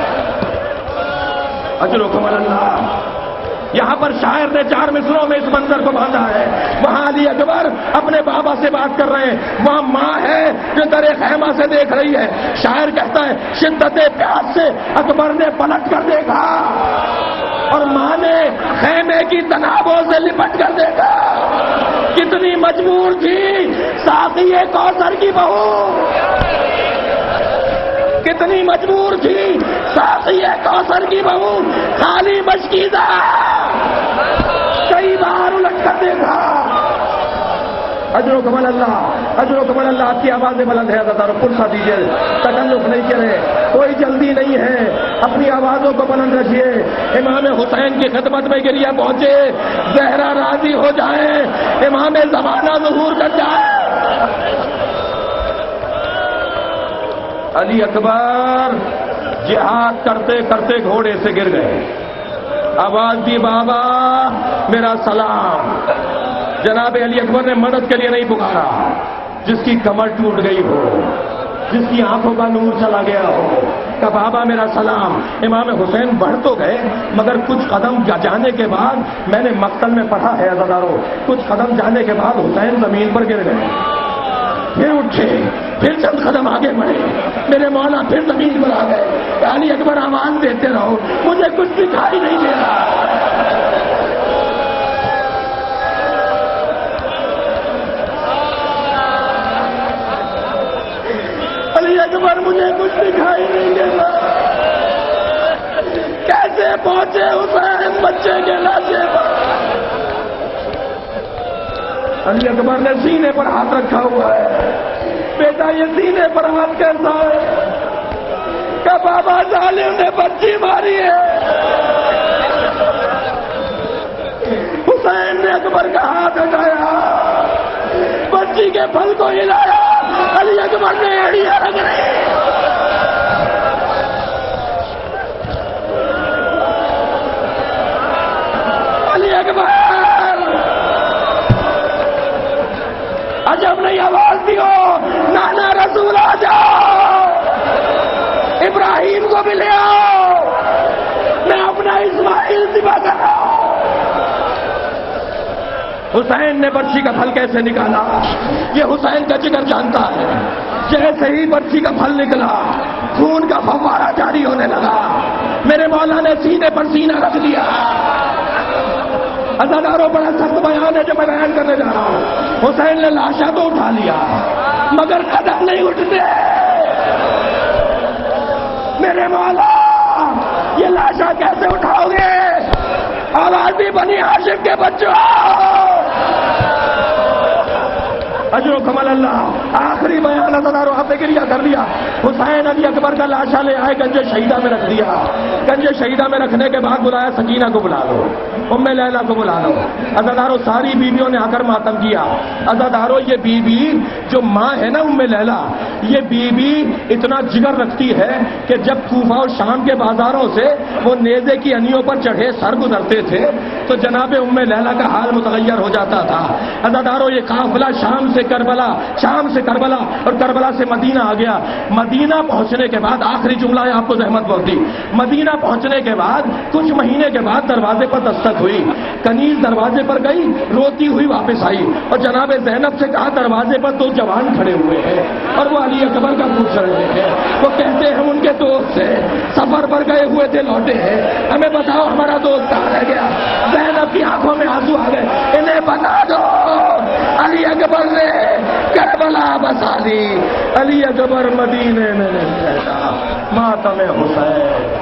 اجرکم اللہ. یہاں پر شاعر نے 4 مصروں میں اس منظر کو باندھا ہے. وہاں علی اکبر اپنے بابا سے بات کر رہے ہیں، وہاں ماں ہے جو در خیمہ سے دیکھ رہی ہے. شاعر کہتا ہے شدت پیاس سے اکبر نے پلٹ کر دیکھا اور ماں نے خیمے کی تنابوں سے لپٹ کر دیکھا کتنی مجبور تھی ساقی کوثر کی بہو، کتنی مجبور تھی ساقی کوثر کی بہو، خالی مشکیزہ کئی بار الٹ کر دیکھا۔ اجر و کمال اللہ، اجر و کمال اللہ۔ آپ کی آوازیں بلند ہے حضرت، اور پرسا دیجیے، تکلف نہیں کرے، کوئی جلدی نہیں ہے، اپنی آوازوں کو بلند رکھیے۔ امام حسین کی خدمت میں گریہ پہنچے، زہرا راضی ہو جائیں، امام زمانہ ظہور کر جائے۔ علی اکبر جہاد کرتے کرتے گھوڑے سے گر گئے، آواز دی بابا میرا سلام۔ جناب علی اکبر نے مدد کے لیے نہیں پکارا، جس کی کمر ٹوٹ گئی ہو، جس کی آنکھوں کا نور چلا گیا ہو، کہ بابا میرا سلام۔ امام حسین بڑھ تو گئے مگر کچھ قدم جانے کے بعد، میں نے مقتل میں پڑھا ہے عزادارو، کچھ قدم جانے کے بعد حسین زمین پر گر گئے، پھر اٹھے، پھر چند قدم آگے بڑھے، میرے مولا پھر زمین پر آ گئے۔ علی اکبر آواز دیتے رہو، مجھے کچھ دکھائی نہیں دے رہا۔ علی اکبر مجھے کچھ دکھائی نہیں دے رہا۔ کیسے پہنچے حسین بچے کے لاشے پر؟ علی اکبر نے سینے پر ہاتھ رکھا ہوا ہے، بیٹا یہ سینے پر ہاتھ کیسا ہے؟ کہ بابا ظالم نے بچی ماری ہے۔ حسین نے اکبر کا ہاتھ ہٹایا، بچی کے پھل کو ہلایا، علی اکبر نے ایڑیاں رگڑی۔ علی اکبر عجب نہیں آواز دیو، نانا رسول آ جاؤ، ابراہیم کو بھی لے آؤ، میں اپنا اسماعیل ذبح کر رہا ہوں۔ حسین نے برچی کا پھل کیسے نکالا؟ یہ حسین کا جگر جانتا ہے۔ جیسے ہی برچی کا پھل نکلا، خون کا فوارہ جاری ہونے لگا، میرے مولا نے سینے پر سینہ رکھ دیا۔ عزاداروں بڑا سخت بیان ہے جو میں بیان کرنے جا رہا ہوں۔ حسین نے لاشا تو اٹھا لیا مگر قدم نہیں اٹھتے۔ میرے مولا یہ لاشا کیسے اٹھاؤ گے؟ آواز بھی بنی ہاشم کے بچوں، اجر و کمال اللہ۔ آخری بیان عزاداروں آپ نے گریہ کر لیا۔ حسین علی اکبر کا لاشا لے آئے، گنج شہیدہ میں رکھ دیا۔ گنج شہیدہ میں رکھنے کے بعد بلایا سکینہ کو بلا لو، ام لیلہ کو بلا لو۔ عزاداروں ساری بیویوں نے آ کر ماتم کیا۔ عزاداروں یہ بی بی جو ماں ہے نا ام لیلہ، یہ بی بی اتنا جگر رکھتی ہے کہ جب کوفہ اور شام کے بازاروں سے وہ نیزے کی انیوں پر چڑھے سر گزرتے تھے تو جناب ام لیلہ کا حال متغیر ہو جاتا تھا۔ عزاداروں یہ قافلہ شام سے کربلا، شام سے کربلا اور کربلا سے مدینہ آ گیا۔ مدینہ پہنچنے کے بعد آخری جملہ ہے، آپ کو زحمت پہنچی۔ مدینہ پہنچنے کے بعد کچھ مہینے کے بعد دروازے پر دستک ہوئی، کنیز دروازے پر گئی، روتی ہوئی واپس آئی اور جناب زینب سے کہا دروازے پر دو جوان کھڑے ہوئے ہیں اور وہ علی اکبر کا پوچھ رہے ہیں۔ وہ کہتے ہیں ان کے دوست سے سفر پر گئے ہوئے تھے، لوٹے ہیں، ہمیں بتاؤ ہمارا دوست کہاں رہ گیا؟ زینب کی آنکھوں میں آنسو آ گئے، انہیں بتا دو علی اکبر نے کربلا بسا دی، علی اکبر مدینے میں نہیں رہتا، ماتم حسین۔